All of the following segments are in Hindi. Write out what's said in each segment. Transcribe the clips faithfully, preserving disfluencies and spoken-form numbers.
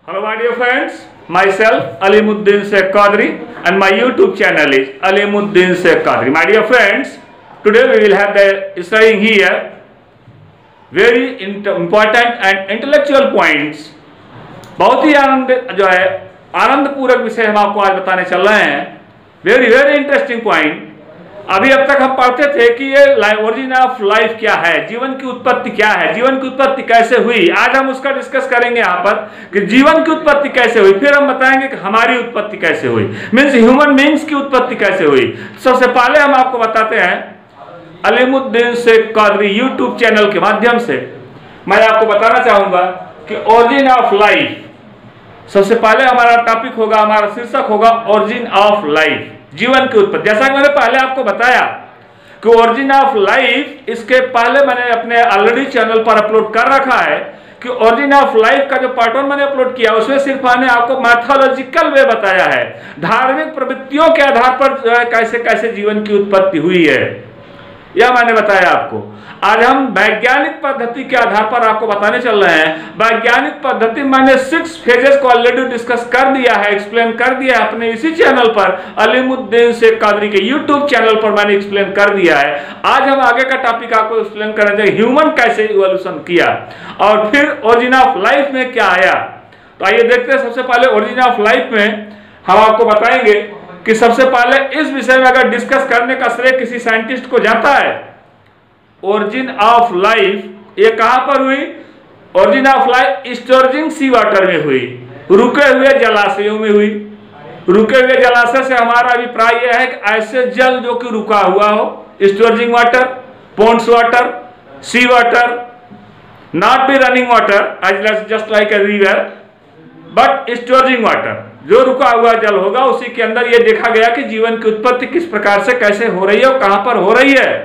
Hello my dear friends, myself Alimuddin Sheikh Qadri and my YouTube channel is Alimuddin Sheikh Qadri. My dear friends, today we will have the studying here very important and intellectual points. बहुत ही आनंद जो है आनंद पूरक विषय हम आपको आज बताने चल रहे हैं. Very very interesting point. अभी अब तक हम पढ़ते थे कि ये ओरिजिन ऑफ लाइफ क्या है, जीवन की उत्पत्ति क्या है, जीवन की उत्पत्ति कैसे हुई. आज हम उसका डिस्कस करेंगे यहाँ पर कि जीवन की उत्पत्ति कैसे हुई. फिर हम बताएंगे कि हमारी उत्पत्ति कैसे हुई, मीन्स ह्यूमन बीइंग्स की उत्पत्ति कैसे हुई. सबसे पहले हम आपको बताते हैं अलीमुद्दीन शेख कादरी यूट्यूब चैनल के माध्यम से मैं आपको बताना चाहूंगा कि ओरिजिन ऑफ लाइफ. सबसे पहले हमारा टॉपिक होगा, हमारा शीर्षक होगा ओरिजिन ऑफ लाइफ, जीवन की उत्पत्ति. जैसा कि मैंने पहले आपको बताया कि ओरिजिन ऑफ लाइफ, इसके पहले मैंने अपने ऑलरेडी चैनल पर अपलोड कर रखा है कि ओरिजिन ऑफ लाइफ का जो पार्ट वन मैंने अपलोड किया उसमें सिर्फ मैंने आपको मैथोलॉजिकल वे बताया है, धार्मिक प्रवृत्तियों के आधार पर जो है कैसे कैसे जीवन की उत्पत्ति हुई है, यह मैंने बताया आपको. आज हम वैज्ञानिक पद्धति के आधार पर आपको बताने चल रहे हैं. वैज्ञानिक पद्धति मैंने सिक्स फेजेस को ऑलरेडी डिस्कस कर दिया है, एक्सप्लेन कर दिया है अपने इसी चैनल पर अलीमुद्दीन शेख कादरी के यूट्यूब चैनल पर मैंने एक्सप्लेन कर दिया है. आज हम आगे का टॉपिक आपको एक्सप्लेन करेंगे, ह्यूमन कैसे इवोल्यूशन किया और फिर ओरिजिन ऑफ लाइफ में क्या आया. तो आइए देखते हैं. सबसे पहले ओरिजिन ऑफ लाइफ में हम आपको बताएंगे कि सबसे पहले इस विषय में अगर डिस्कस करने का श्रेय किसी साइंटिस्ट को जाता है. ओरिजिन ऑफ लाइफ ये कहां पर हुई? Origin of life storaging sea water में हुई, रुके हुए जलाशयों में हुई. रुके हुए जलाशय से हमारा अभिप्राय यह है कि ऐसे जल जो कि रुका हुआ हो, storaging water, ponds water, sea water, not be running water just like a river but storaging water, जो रुका हुआ जल होगा उसी के अंदर ये देखा गया कि जीवन की उत्पत्ति किस प्रकार से कैसे हो रही है और कहां पर हो रही है.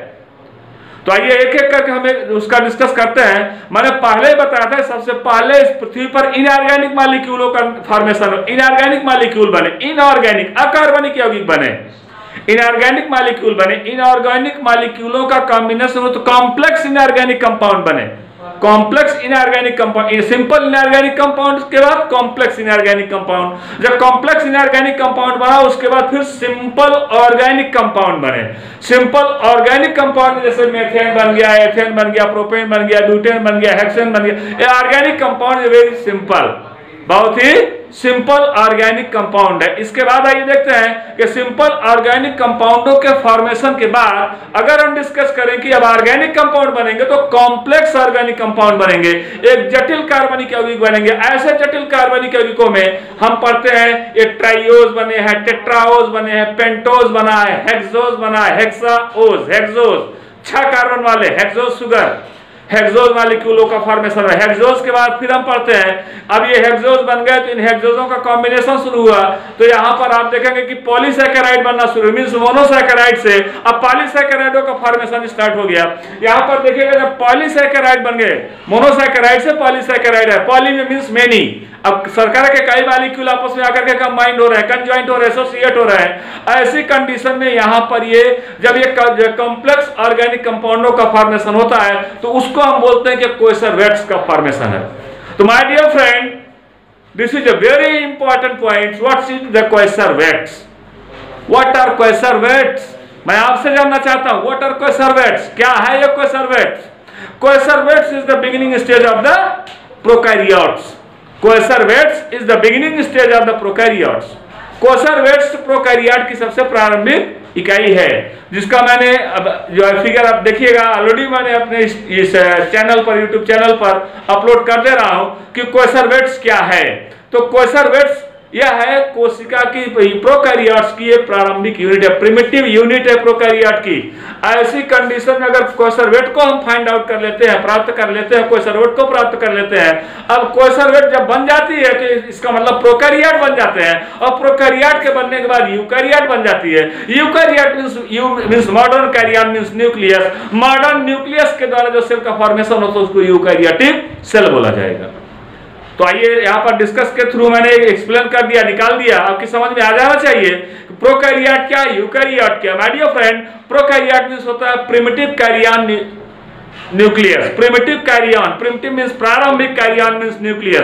तो आइए एक एक करके हमें उसका डिस्कस करते हैं. मैंने पहले ही बताया था सबसे पहले इस पृथ्वी पर इनऑर्गेनिक मॉलिक्यूलों का फॉर्मेशन हो. इनऑर्गेनिक मॉलिक्यूल बने, इनऑर्गेनिक अकार्बनिक यौगिक बने, इनऑर्गेनिक मॉलिक्यूल बने. इनऑर्गेनिक मॉलिक्यूलों का कॉम्बिनेशन हो तो कॉम्प्लेक्स इनऑर्गेनिक कंपाउंड बने. Complex inorganic compound, simple inorganic compound के बाद कॉम्प्लेक्स इनऑर्गेनिक कंपाउंड. जब कॉम्प्लेक्स इनऑर्गेनिक कंपाउंड बना उसके बाद फिर सिंपल ऑर्गेनिक कंपाउंड बने. सिंपल ऑर्गेनिक कंपाउंड जैसे मेथेन बन गया, एथेन बन गया, प्रोपेन बन गया, ब्यूटेन बन गया, हेक्सेन बन गया. ये ऑर्गेनिक कंपाउंड वेरी सिंपल, बहुत ही सिंपल ऑर्गेनिक कंपाउंड है. इसके बाद आइए देखते हैं कि सिंपल ऑर्गेनिक कंपाउंडों के फॉर्मेशन के बाद अगर हम डिस्कस करें कि अब ऑर्गेनिक कंपाउंड बनेंगे तो कॉम्प्लेक्स ऑर्गेनिक कंपाउंड बनेंगे, एक जटिल कार्बनिक यौगिक बनेंगे. ऐसे जटिल कार्बनिक यौगिकों में हम पढ़ते हैं ये ट्राइओज बने हैं, टेट्राओज बने हैं, पेंटोज बना है, हेक्सोज बना है, हेक्साओज, हेक्सोज छह कार्बन वाले, हेक्सोज सुगर, हेक्सोज मॉलिक्यूलों का फॉर्मेशन है. हेक्सोज के बाद फिर हम पढ़ते हैं अब ये हेक्सोज बन गए तो इन हेक्सोजों का कॉम्बिनेशन शुरू हुआ तो यहाँ पर आप देखेंगे कि पॉलीसैकेराइड बनना शुरू, मींस मोनोसैकेराइड से अब पॉलीसैकेराइडों का फॉर्मेशन स्टार्ट हो गया. यहाँ पर देखिएगा जब पॉलीसैकेराइड बन गए, मोनोसैकेराइड से पॉलीसैकेराइड है, पॉली में मींस मेनी. अब सरकार के कई मॉलिक्यूल आपस में आकर के कंबाइंड हो रहे हैं, कंजॉइंट हो रहे हैं, एसोसिएट हो रहे हैं. ऐसी कंडीशन में यहाँ पर ये जब ये कॉम्प्लेक्स ऑर्गेनिक कंपाउंडों का फॉर्मेशन होता है तो उसको हम बोलते हैं कि कोएसरवेट्स का फॉर्मेशन है. तो my dear friend, this is a very important point. What is the coacervates? What are coacervates? मैं आपसे जानना चाहता हूं व्हाट आर कोएसरवेट्स, क्या है ये coacervates? Coacervates is the beginning stage of the prokaryotes. Coacervates is the beginning stage of the prokaryotes. Coacervates prokaryote की सबसे प्रारंभिक इकाई है जिसका मैंने अब जो है फिगर आप देखिएगा ऑलरेडी मैंने अपने इस, इस चैनल पर, यूट्यूब चैनल पर अपलोड कर दे रहा हूं कि कोएसरवेट्स क्या है. तो कोएसरवेट्स यह है कोशिका की, प्रोकैरियोट्स की एक प्रारंभिक यूनिट है, प्रिमिटिव यूनिट है प्रोकैरियोट की. ऐसी कंडीशन में अगर कोएसरवेट को हम फाइंड आउट कर लेते हैं, प्राप्त कर लेते हैं, कोएसरवेट को प्राप्त कर लेते हैं. अब कोएसरवेट जब बन जाती है तो इसका मतलब प्रोकैरियोट बन जाते हैं और प्रोकैरियोट के बनने के बाद यूकैरियोट बन जाती है. Eukaryote means eu means modern karyon means nucleus. Modern nucleus के द्वारा जो सेल का फॉर्मेशन होता है उसको यूकैरियोटिक सेल बोला जाएगा. तो आइए यहाँ पर डिस्कस के थ्रू मैंने एक्सप्लेन कर दिया, निकाल दिया, आपकी समझ में आ जाना चाहिए प्रोकैरियोट क्या, यूकैरियोट क्या. My dear friend, prokaryote means होता है primitive karyon nucleus. Primitive karyon, primitive means प्रारंभिक कैरियन मींस न्यूक्लियस.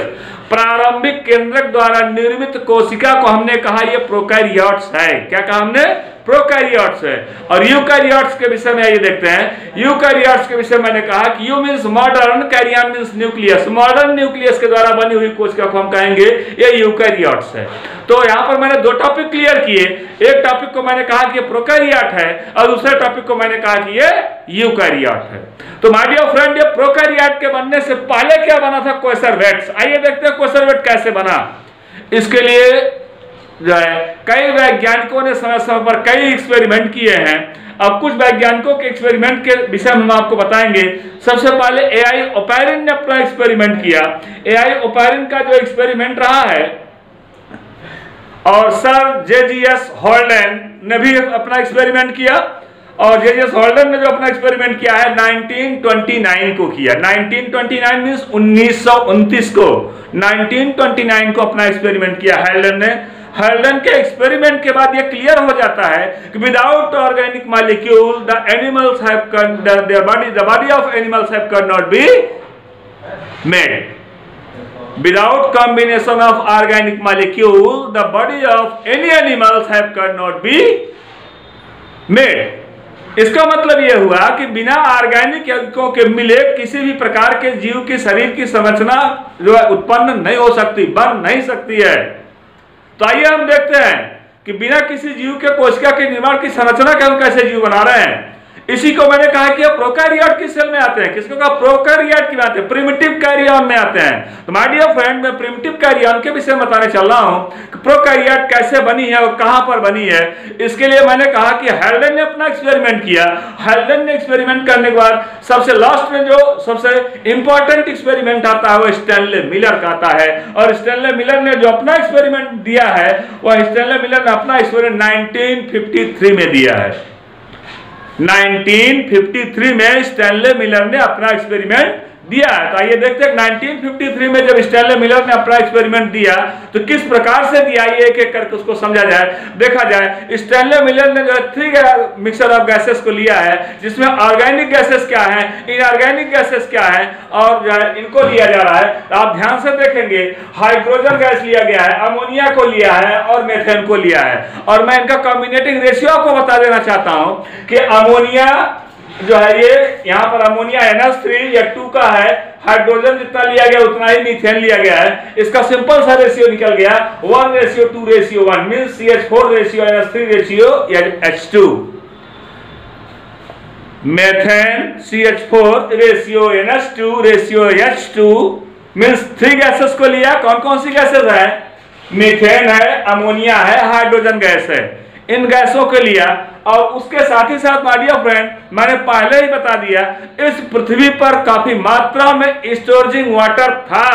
प्रारंभिक केंद्रक द्वारा निर्मित कोशिका को हमने कहा ये प्रोकैरियोट्स है। क्या कहा हमने? प्रोकैरियोट्स है। और यूकैरियोट्स के विषय में ये देखते हैं। यूकैरियोट्स के विषय में मैंने कहा कि eu means modern, karyon means nucleus. Modern nucleus के द्वारा बनी हुई कोशिका को हम कहेंगे ये यूकैरियोट्स है। तो यहाँ पर मैंने दो टॉपिक क्लियर किए। एक टॉपिक को मैंने कहा कि ये प्रोकैरियोट है और दूसरे टॉपिक को मैंने कहा कि ये यूकैरियोट है। तो माय डियर फ्रेंड, ये प्रोकैरियोट के बनने से पहले क्या बना था? कोसरवेट्स। आइए देखते हैं कोसरवेट कैसे बना। इसके लिए जो है कई वैज्ञानिकों ने समय समय पर कई एक्सपेरिमेंट किए हैं। अब कुछ वैज्ञानिकों के एक्सपेरिमेंट के विषय में हम आपको बताएंगे। सबसे पहले एआई ओपेरिन ने अपना एक्सपेरिमेंट किया। एआई ओपेरिन का जो एक्सपेरिमेंट रहा है, और सर जे जी एस हॉल्डेन ने भी अपना एक्सपेरिमेंट किया। और जे जी एस हॉल्डेन ने जो अपना एक्सपेरिमेंट किया है नाइनटीन ट्वेंटी नाइन को किया। नाइनटीन ट्वेंटी नाइन मींस उन्नीस सौ उनतीस को नाइनटीन ट्वेंटी नाइन को अपना एक्सपेरिमेंट किया हॉल्डेन ने। हॉल्डेन के एक्सपेरिमेंट के बाद ये क्लियर हो जाता है कि without organic molecule the animals have their body the body of animals have can not be made. Without combination of organic molecule, the body of any animals have cannot be made. इसका मतलब यह हुआ कि बिना ऑर्गेनिक यौगिकों के मिले किसी भी प्रकार के जीव के शरीर की संरचना जो है उत्पन्न नहीं हो सकती, बन नहीं सकती है। तो आइए हम देखते हैं कि बिना किसी जीव के कोशिका के निर्माण की संरचना के हम कैसे जीव बना रहे हैं। इसी को मैंने कहा कि प्रोकैरियोट की सेल में आते हैं। किसको कहा? प्रोकैरियोट की आते हैं, प्रिमिटिव कैरियन में आते हैं। तो माय डियर फ्रेंड, मैं प्रिमिटिव कैरियन के विषय में बताने चल रहा हूं कि प्रोकैरियोट कैसे बनी है और कहां पर बनी है। इसके लिए मैंने कहा कि हॉल्डेन ने अपना एक्सपेरिमेंट किया। हॉल्डेन ने एक्सपेरिमेंट करने के बाद सबसे लास्ट में जो सबसे इंपॉर्टेंट एक्सपेरिमेंट आता है वो स्टैनले मिलर का आता है। और स्टैनले मिलर ने जो अपना एक्सपेरिमेंट दिया है वह स्टैनले मिलर ने अपना एक्सपेरिमेंट नाइनटीन फिफ्टी थ्री में दिया है। नाइनटीन फिफ्टी थ्री में स्टैनले मिलर ने अपना एक्सपेरिमेंट दिया है। तो आइए देखते हैं नाइनटीन फिफ्टी थ्री में जब स्टैनले मिलर ने अपना एक्सपेरिमेंट दिया तो किस प्रकार से दिया, ये एक एक करके उसको समझा जाए, देखा जाए। स्टैनले मिलर ने जो थ्री मिक्सचर ऑफ गैसेस को लिया है जिसमें ऑर्गेनिक गैसेस क्या है, इनऑर्गेनिक गैसेस क्या है और जो है इनको लिया जा रहा है। तो आप ध्यान से देखेंगे हाइड्रोजन गैस लिया गया है, अमोनिया को लिया है और मेथेन को लिया है। और मैं इनका कॉम्बिनेटिंग रेशियो आपको बता देना चाहता हूं कि अमोनिया जो है ये यहाँ पर अमोनिया एन एच थ्री या टू का है, हाइड्रोजन जितना लिया गया उतना ही मीथेन लिया गया है। इसका सिंपल सा रेशियो निकल गया one ratio two ratio one mean C H four ratio N H three ratio H two. Methane C H four ratio N H two ratio H two means three gases को लिया। कौन कौन सी गैसेस है? मीथेन है, अमोनिया है, हाइड्रोजन गैस है। इन गैसों के लिया और उसके साथ ही साथ माय डियर फ्रेंड मैंने पहले ही बता दिया इस पृथ्वी पर काफी मात्रा में स्टोरेजिंग वाटर था।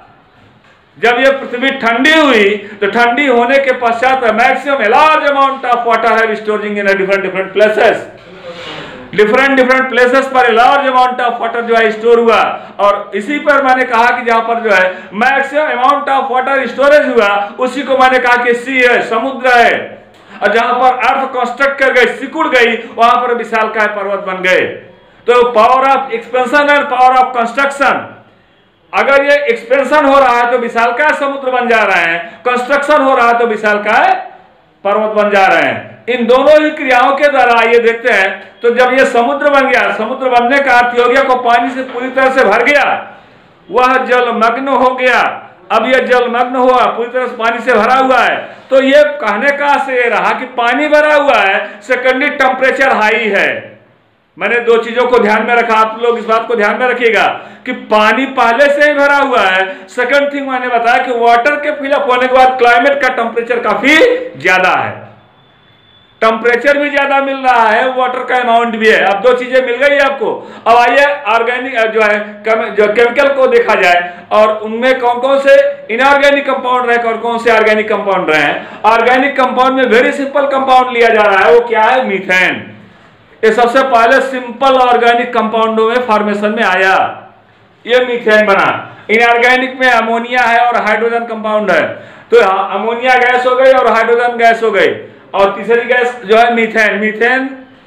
जब ये पृथ्वी ठंडी हुई तो ठंडी होने के पश्चात maximum large amount of water है storing in different different places. Different different places पर लार्ज अमाउंट ऑफ वाटर जो है स्टोर हुआ। और इसी पर मैंने कहा कि जहां पर जो है maximum amount of water storage हुआ उसी को मैंने कहा कि सी है, समुद्र है। और जहां पर अर्थ कंस्ट्रक्ट कर गई, सिकुड़ गई, वहां पर विशालकाय पर्वत बन गए। तो power of expansion and power of construction, अगर ये एक्सपेंशन हो रहा है तो विशालकाय समुद्र बन जा रहे हैं, कंस्ट्रक्शन हो रहा है तो विशालकाय पर्वत बन जा रहे हैं। इन दोनों ही क्रियाओं के द्वारा आइए देखते हैं। तो जब ये समुद्र बन गया, समुद्र बनने का अर्थ हो गया को पानी से पूरी तरह से भर गया, वह जलमग्न हो गया। अब यह जलमग्न हुआ, पूरी तरह से पानी से भरा हुआ है। तो ये कहने का से रहा कि पानी भरा हुआ है, सेकेंडरी टेम्परेचर हाई है। मैंने दो चीजों को ध्यान में रखा, आप लोग इस बात को ध्यान में रखिएगा कि पानी पहले से ही भरा हुआ है। सेकंड थिंग मैंने बताया कि वाटर के फिलअप होने के बाद क्लाइमेट का टेम्परेचर काफी ज्यादा है, टेम्परेचर भी ज्यादा मिल रहा है, वाटर का अमाउंट भी है। अब दो चीजें मिल गई आपको। अब आइए ऑर्गेनिक जो है जो केमिकल को देखा जाए और उनमें कौन कौन से इनऑर्गेनिक कंपाउंड रहे और कौन से ऑर्गेनिक कंपाउंड रहे हैं। ऑर्गेनिक कंपाउंड में वेरी सिंपल कंपाउंड लिया जा रहा है, वो क्या है? मीथेन। ये सबसे पहले सिंपल ऑर्गेनिक कंपाउंडों में फॉर्मेशन में आया, ये मीथेन बना। इनऑर्गेनिक में अमोनिया है और हाइड्रोजन कंपाउंड है। तो अमोनिया गैस हो गई और हाइड्रोजन गैस हो गई। और तीसरी गैस जो है मीथेन। मीथेन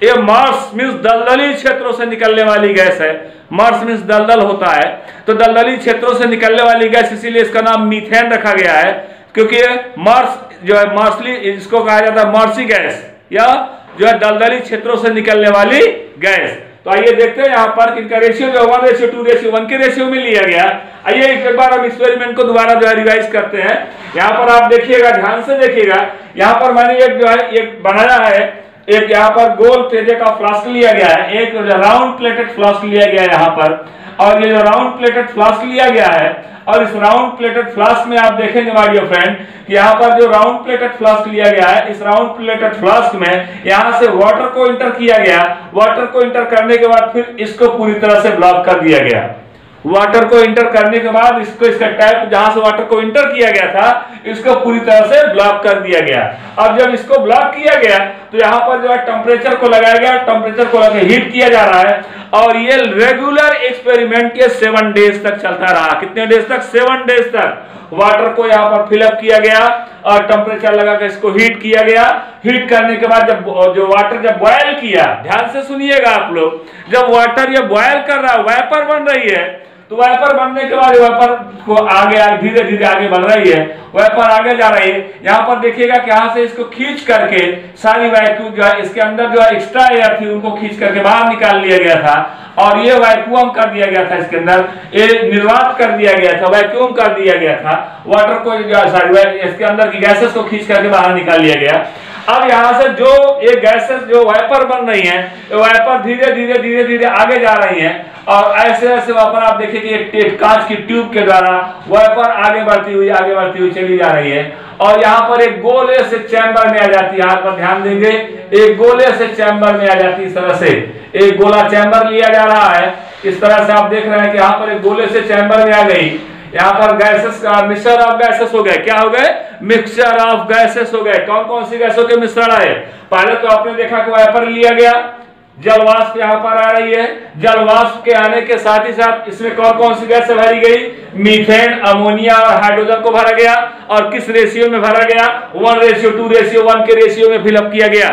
ये मार्स मीन्स दलदली क्षेत्रों से निकलने वाली गैस है। मार्स मीन्स दलदल होता है, तो दलदली क्षेत्रों से निकलने वाली गैस, इसीलिए इसका नाम मीथेन रखा गया है, क्योंकि मार्स जो है मार्सली, इसको कहा जाता है मार्सी गैस, या जो है दलदली क्षेत्रों से निकलने वाली गैस। तो आइए देखते हैं यहाँ पर इनका रेशियो जो one ratio two ratio one के रेशियो में लिया गया। आइए एक बार हम एक्सपेरिमेंट को दोबारा जो है रिवाइज करते हैं। यहाँ पर आप देखिएगा, ध्यान से देखिएगा, यहाँ पर मैंने एक जो है एक बनाया है, एक यहाँ पर गोल पेजे का फ्लास्क लिया गया है, एक राउंड प्लेटेड फ्लास्क लिया गया है यहाँ पर, और ये जो राउंड प्लेटेड फ्लास्क लिया गया है, और इस राउंड प्लेटेड फ्लास्क में आप देखेंगे माय डियर फ्रेंड कि यहाँ पर जो राउंड प्लेटेड फ्लास्क लिया गया है, इस राउंड प्लेटेड फ्लास्क में यहाँ से वाटर को इंटर किया गया। वाटर को इंटर करने के बाद फिर इसको पूरी तरह से ब्लॉक कर दिया गया। वाटर को इंटर करने के बाद इसको, इसका टैप जहां से वाटर को इंटर किया गया था, इसको पूरी तरह से ब्लॉक कर दिया गया। अब जब इसको ब्लॉक किया गया तो यहाँ पर जो है टेम्परेचर को लगाया गया, टेम्परेचर को लगा हीट किया जा रहा है, और ये रेगुलर एक्सपेरिमेंट के सेवन डेज तक चलता रहा। कितने डेज तक? सेवन डेज तक वाटर को यहाँ पर फिलअप किया गया और टेम्परेचर लगा कर इसको हीट किया गया। हीट करने के बाद जब जो वाटर जब बॉयल किया, ध्यान से सुनिएगा आप लोग, जब वाटर ये बॉयल कर रहा है, वेपर बन रही है, तो वेपर बनने के बाद वेपर को आगे धीरे धीरे आगे बढ़ रही है, वेपर आगे जा रही है। यहाँ पर देखिएगा कि यहाँ से इसको खींच करके सारी वैक्यूम जो है इसके अंदर जो है एक्स्ट्रा एयर थी उनको खींच करके बाहर निकाल लिया गया था, और ये वैक्यूम कर दिया गया था, इसके अंदर ये निर्वात कर दिया गया था, वैक्यूम कर दिया गया था, वाटर को सॉरी इसके अंदर की गैसेस को खींच करके बाहर निकाल लिया गया। अब यहाँ से जो ये गैसेस जो वेपर बन रही हैं, वेपर धीरे धीरे धीरे धीरे आगे जा रही हैं, और ऐसे ऐसे वेपर आप देखिए कि एक कांच की ट्यूब के द्वारा वेपर आगे बढ़ती हुई आगे बढ़ती हुई चली जा रही है, और यहाँ पर एक गोले से चैम्बर में आ जाती है। यहाँ पर ध्यान देंगे, एक गोले से चैम्बर में आ जाती है। इस तरह से एक गोला चैम्बर लिया जा रहा है, इस तरह से आप देख रहे हैं कि यहाँ पर एक गोले से चैम्बर में आ गई। यहाँ पर गैसेस का मिक्सचर ऑफ गैसेस हो गए। क्या हो गए? मिक्सचर ऑफ गैसेस हो गए। कौन कौन सी गैसों के मिश्रण है? पहले तो आपने देखा कि वेपर लिया गया, जलवाष्प यहाँ पर आ रही है, जलवाष्प के आने के साथ ही साथ इसमें कौन कौन सी गैस भरी गई? मीथेन, अमोनिया और हाइड्रोजन को भरा गया, और किस रेशियो में भरा गया? One ratio two ratio one के रेशियो में फिलअप किया गया।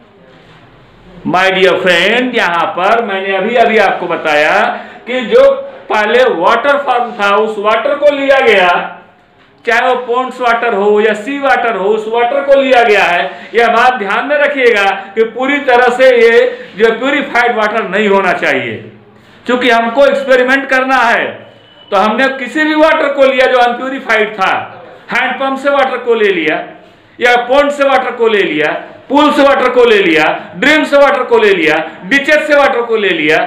माय डियर फ्रेंड, यहाँ पर मैंने अभी अभी आपको बताया कि जो पहले वाटर फॉर्म था, उस वाटर को लिया गया, चाहे वो पॉन्ड्स वाटर हो या सी वाटर हो, उस वाटर को लिया गया है। यह बात ध्यान में रखिएगा कि पूरी तरह से ये जो प्यूरिफाइड वाटर नहीं होना चाहिए, क्योंकि हमको एक्सपेरिमेंट करना है। तो हमने किसी भी वाटर को लिया जो अनप्यूरिफाइड था, हैंडपंप से वाटर को ले लिया, या पॉन्ड से वाटर को ले लिया, पूल से वाटर को ले लिया, ड्रीम से वाटर को ले लिया, डिचेस से वाटर को ले लिया,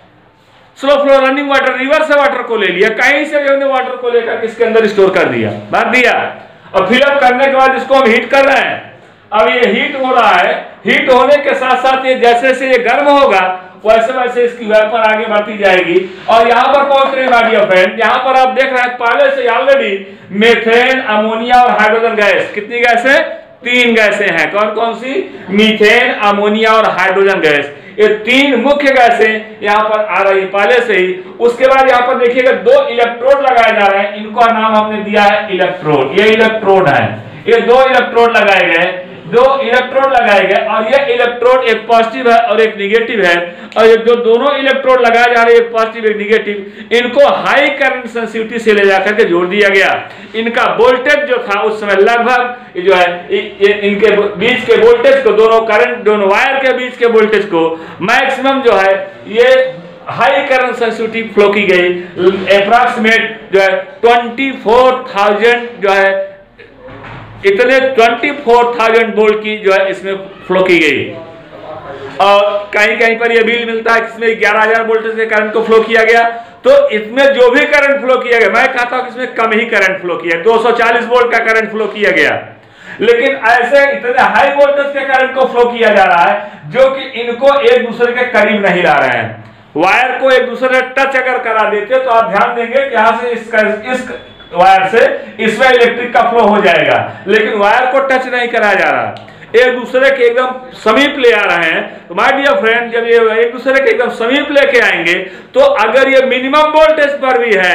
slow flow running water, river से वाटर को ले लिया, कहीं से भी हमने वाटर को लेकर इसके अंदर स्टोर कर दिया, भर दिया, और फिलअप करने के बाद इसको हम हीट कर रहे हैं। अब ये हीट हो रहा है, हीट होने के साथ साथ ये जैसे जैसे ये गर्म होगा वैसे वैसे इसकी वेपर आगे बढ़ती जाएगी, और यहाँ पर पहुंच रहे माय डियर फ्रेंड, यहाँ पर आप देख रहे हैं पहले से ऑलरेडी मीथेन, अमोनिया और हाइड्रोजन गैस, कितनी गैसें? तीन गैसें हैं। कौन कौन सी? मीथेन, अमोनिया और हाइड्रोजन गैस। ये तीन मुख्य गैसें यहाँ पर आ रही है पहले से ही। उसके बाद यहाँ पर देखिएगा दो इलेक्ट्रोड लगाए जा रहे हैं, इनका नाम हमने दिया है इलेक्ट्रोड। ये इलेक्ट्रोड है, ये दो इलेक्ट्रोड लगाए गए, दो इलेक्ट्रोड लगाए गए, और ये इलेक्ट्रोड एक पॉजिटिव है और एक निगेटिव है, और ये जो दोनों इलेक्ट्रोड लगाए जा रहे हैं, एक पॉजिटिव एक निगेटिव, इनको हाई करंट सेंसिटिविटी से ले जाकर के जोड़ दिया गया। इनका वोल्टेज जो था उस समय लगभग जो है इ, इनके बीच के वोल्टेज को, दोनों करंट दोनों वायर के बीच के वोल्टेज को मैक्सिमम जो है ये हाई करंट सेंसिटिविटी फ्लो की गई, अप्रॉक्सीमेट जो है ट्वेंटी फोर थाउजेंड जो है इतने चौबीस हज़ार वोल्ट की जो है इसमें फ्लो की गई। और कहीं कहीं पर यह बिल मिलता है कि इसमें ग्यारह हज़ार वोल्ट से करंट को फ्लो किया गया। तो इसमें जो भी करंट फ्लो किया गया, मैं कहता हूं कि इसमें कम ही करंट फ्लो किया, दो सौ चालीस वोल्ट का करंट फ्लो किया गया, लेकिन ऐसे इतने हाई वोल्टेज के करंट को फ्लो किया जा रहा है जो कि इनको एक दूसरे के करीब नहीं ला रहे हैं। वायर को एक दूसरे से टच अगर करा देते तो आप ध्यान देंगे कि यहां से इसका इस वायर से इसमें इलेक्ट्रिक का फ्लो हो जाएगा, लेकिन वायर को टच नहीं कराया जा रहा, एक दूसरे के एकदम समीप ले आ रहे हैं। तो माय डियर फ्रेंड, जब ये एक दूसरे के एकदम समीप लेके आएंगे तो अगर ये मिनिमम वोल्टेज पर भी है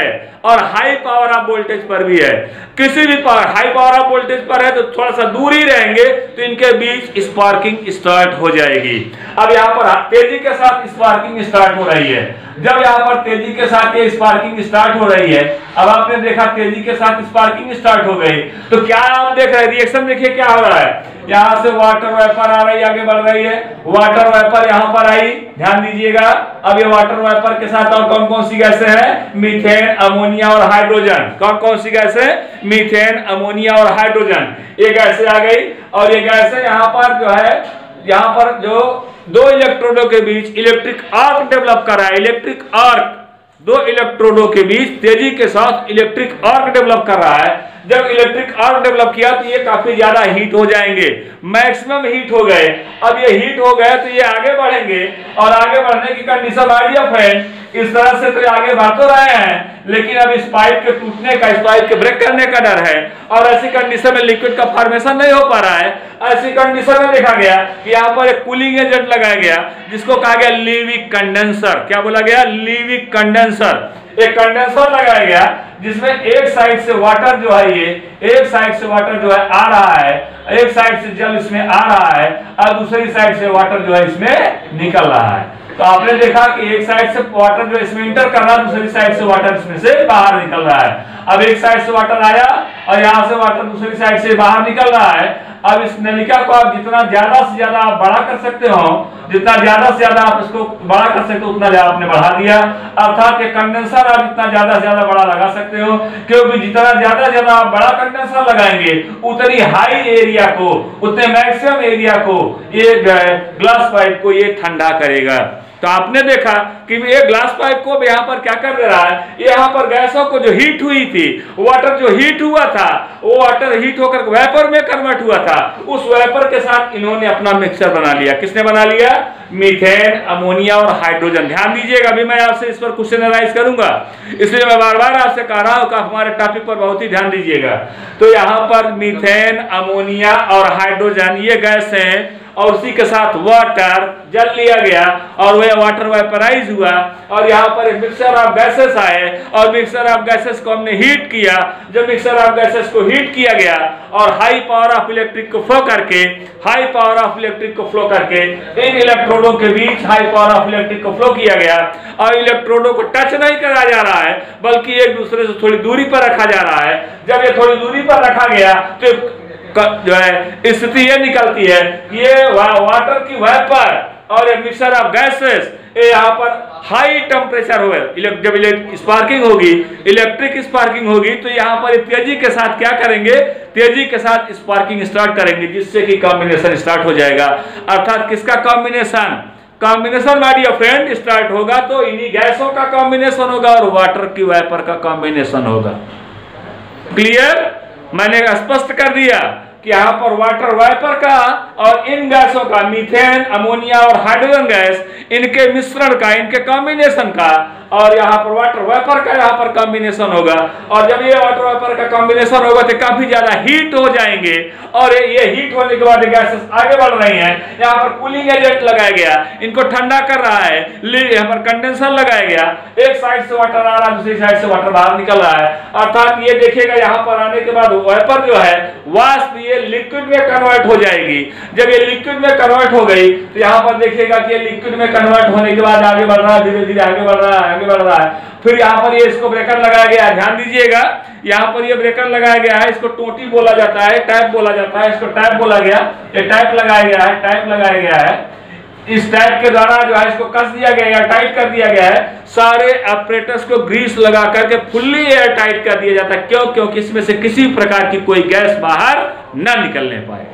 और हाई पावर ऑफ वोल्टेज पर भी है। किसी भी power high power of voltage पर है तो थोड़ा सा दूर ही रहेंगे तो इनके बीच स्पार्किंग स्टार्ट हो जाएगी। अब यहाँ पर तेजी के साथ स्पार्किंग स्टार्ट हो रही है। जब यहाँ पर तेजी के साथ ये स्पार्किंग स्टार्ट हो रही है, अब आपने देखा तेजी के साथ स्पार्किंग स्टार्ट हो गई, तो क्या आप देख रहे हैं रिएक्शन, देखिए क्या हो रहा है। यहाँ से वाटर वेपर आ रही है, आगे बढ़ रही है, वाटर वेपर यहाँ पर आई, ध्यान दीजिएगा। अब ये वाटर वेपर के साथ और कौन कौन सी गैसें हैं, मीथेन, अमोनिया और हाइड्रोजन। कौन कौन सी गैसें, मीथेन, अमोनिया और हाइड्रोजन, ये गैसें आ गई। और ये गैसें यहाँ पर जो है, यहाँ पर जो दो इलेक्ट्रोडों के बीच इलेक्ट्रिक आर्क डेवलप कर रहा है, इलेक्ट्रिक आर्क, दो इलेक्ट्रोडों के बीच तेजी के साथ इलेक्ट्रिक आर्क डेवलप कर रहा है। जब इलेक्ट्रिक आर्क डेवलप किया तो ये काफी ज्यादा हीट हो जाएंगे, मैक्सिमम हीट हो गए। अब ये हीट हो गए तो ये आगे बढ़ेंगे, और आगे बढ़ने की कंडीशन आ गई फ्रेंड। इस तरह से तो आगे बढ़ तो रहे हैं, लेकिन अब इस पाइप के टूटने का, इस पाइप के ब्रेक करने का डर है, और ऐसी कंडीशन में लिक्विड का फॉर्मेशन नहीं हो पा रहा है। ऐसी कंडीशन में देखा गया कि यहाँ पर एक कूलिंग एजेंट लगाया गया जिसको कहा गया लीविक कंडेंसर। क्या बोला गया, लीविक कंडेंसर। एक कंडेंसर लगाया गया जिसमें एक साइड से वाटर जो है, ये एक साइड से वाटर जो है आ रहा है, एक साइड से जल इसमें आ रहा है, और दूसरी साइड से वाटर जो है इसमें निकल रहा है। तो आपने देखा कि एक साइड से वाटर जो इसमें इंटर कर रहा है, दूसरी साइड से वाटर इसमें से बाहर निकल रहा है। अब एक साइड से वाटर आया और यहाँ से वाटर दूसरी साइड से बाहर निकल रहा है। अब इस नलिका को आप जितना ज्यादा से ज्यादा आप बड़ा कर सकते हो, जितना ज्यादा से ज्यादा आप इसको बड़ा कर सकते हो उतना ज्यादा आपने बढ़ा दिया। अर्थात ये कंडेंसर आप जितना ज्यादा से ज्यादा बड़ा लगा सकते हो, क्योंकि जितना ज्यादा ज्यादा आप बड़ा कंडेंसर लगाएंगे उतनी हाई एरिया को, उतने मैक्सिमम एरिया को ये ग्लास पाइप को ये ठंडा करेगा। तो आपने देखा कि ये ग्लास पाइप को यहाँ पर क्या कर दे रहा है, यहाँ पर गैसों को जो हीट हुई थी, वाटर जो हीट हुआ था, वो वाटर हीट होकर वेपर में कन्वर्ट हुआ था, उस वेपर के साथ इन्होंने अपना मिक्सचर बना लिया। किसने बना लिया, मीथेन, अमोनिया और हाइड्रोजन। ध्यान दीजिएगा, अभी मैं आपसे इस पर क्वेश्चन एनालाइज करूंगा, इसलिए मैं बार बार आपसे कह रहा हूं कि हमारे टॉपिक पर बहुत ही ध्यान दीजिएगा। तो यहाँ पर मीथेन, अमोनिया और हाइड्रोजन ये गैस हैं, और उसी के साथ वाटर जल लिया गया और वह वाटर वेपराइज हुआ, और यहाँ पर एक मिक्सचर ऑफ गैसेस आए, और मिक्सचर ऑफ गैसेस को हमने हीट किया। जब मिक्सचर ऑफ गैसेस को हीट किया गया और हाई पावर ऑफ इलेक्ट्रिक को फ्लो करके हाई पावर ऑफ इलेक्ट्रिक को फ्लो करके इन इलेक्ट्रोडों के बीच हाई पावर ऑफ इलेक्ट्रिक को फ्लो किया गया, और इलेक्ट्रोडों को टच नहीं करा जा रहा है बल्कि एक दूसरे से थोड़ी दूरी पर रखा जा रहा है। जब ये थोड़ी दूरी पर रखा गया तो जो है स्थिति ये निकलती है कि ये वा, वाटर की वेपर और एक मिक्सचर ऑफ गैसेस यहाँ पर हाई टेम्परेचर हो, जब स्पार्किंग होगी, इलेक्ट्रिक स्पार्किंग होगी, तो यहाँ पर तेजी के साथ क्या करेंगे, तेजी के साथ स्पार्किंग स्टार्ट करेंगे, जिससे कि कॉम्बिनेशन स्टार्ट हो जाएगा। अर्थात किसका combination, combination my dear friend start होगा तो इन्हीं गैसों का कॉम्बिनेशन होगा और वाटर की वेपर का कॉम्बिनेशन होगा। क्लियर, मैंने स्पष्ट कर दिया कि यहाँ पर वाटर वेपर का और इन गैसों का, मीथेन, अमोनिया और हाइड्रोजन गैस, इनके मिश्रण का, इनके कॉम्बिनेशन का, और यहाँ पर वाटर वेपर का यहाँ पर कॉम्बिनेशन होगा। और जब ये वाटर वेपर का कॉम्बिनेशन होगा तो काफी ज्यादा हीट हो जाएंगे, और ये हीट होने के बाद गैसेस आगे बढ़ रही हैं। यहाँ पर कूलिंग एजेंट लगाया गया, इनको ठंडा कर रहा है, यहाँ पर कंडेंसर लगाया गया, एक साइड से वाटर आ रहा है, दूसरी साइड से वाटर बाहर निकल रहा है। अर्थात ये देखिएगा यहाँ पर आने के बाद वेपर जो है वाष्प ये लिक्विड में कन्वर्ट हो जाएगी। जब ये लिक्विड में कन्वर्ट हो गई तो यहाँ पर देखिएगा कि ये लिक्विड में कन्वर्ट होने के बाद आगे बढ़ रहा है, धीरे धीरे आगे बढ़ रहा है, आगे बढ़ रहा है। फिर यहाँ पर ये इसको ब्रेकर लगाया गया है, ध्यान दीजिएगा, यहाँ पर ये ब्रेकर लगाया गया है, इसको टोटी बोला जाता है, टैप बोला जाता है, इसको टैप बोला गया, ये टैप लगाया गया है, टैप लगाया गया है। इस टैप के द्वारा जो है इसको कस दिया गया है, टाइट कर दिया गया है। सारे ऑपरेटर्स को ग्रीस लगा करके फुल्ली एयर टाइट कर दिया जाता है। क्यों? क्योंकि इसमें से किसी प्रकार की कोई गैस बाहर न निकलने पाए।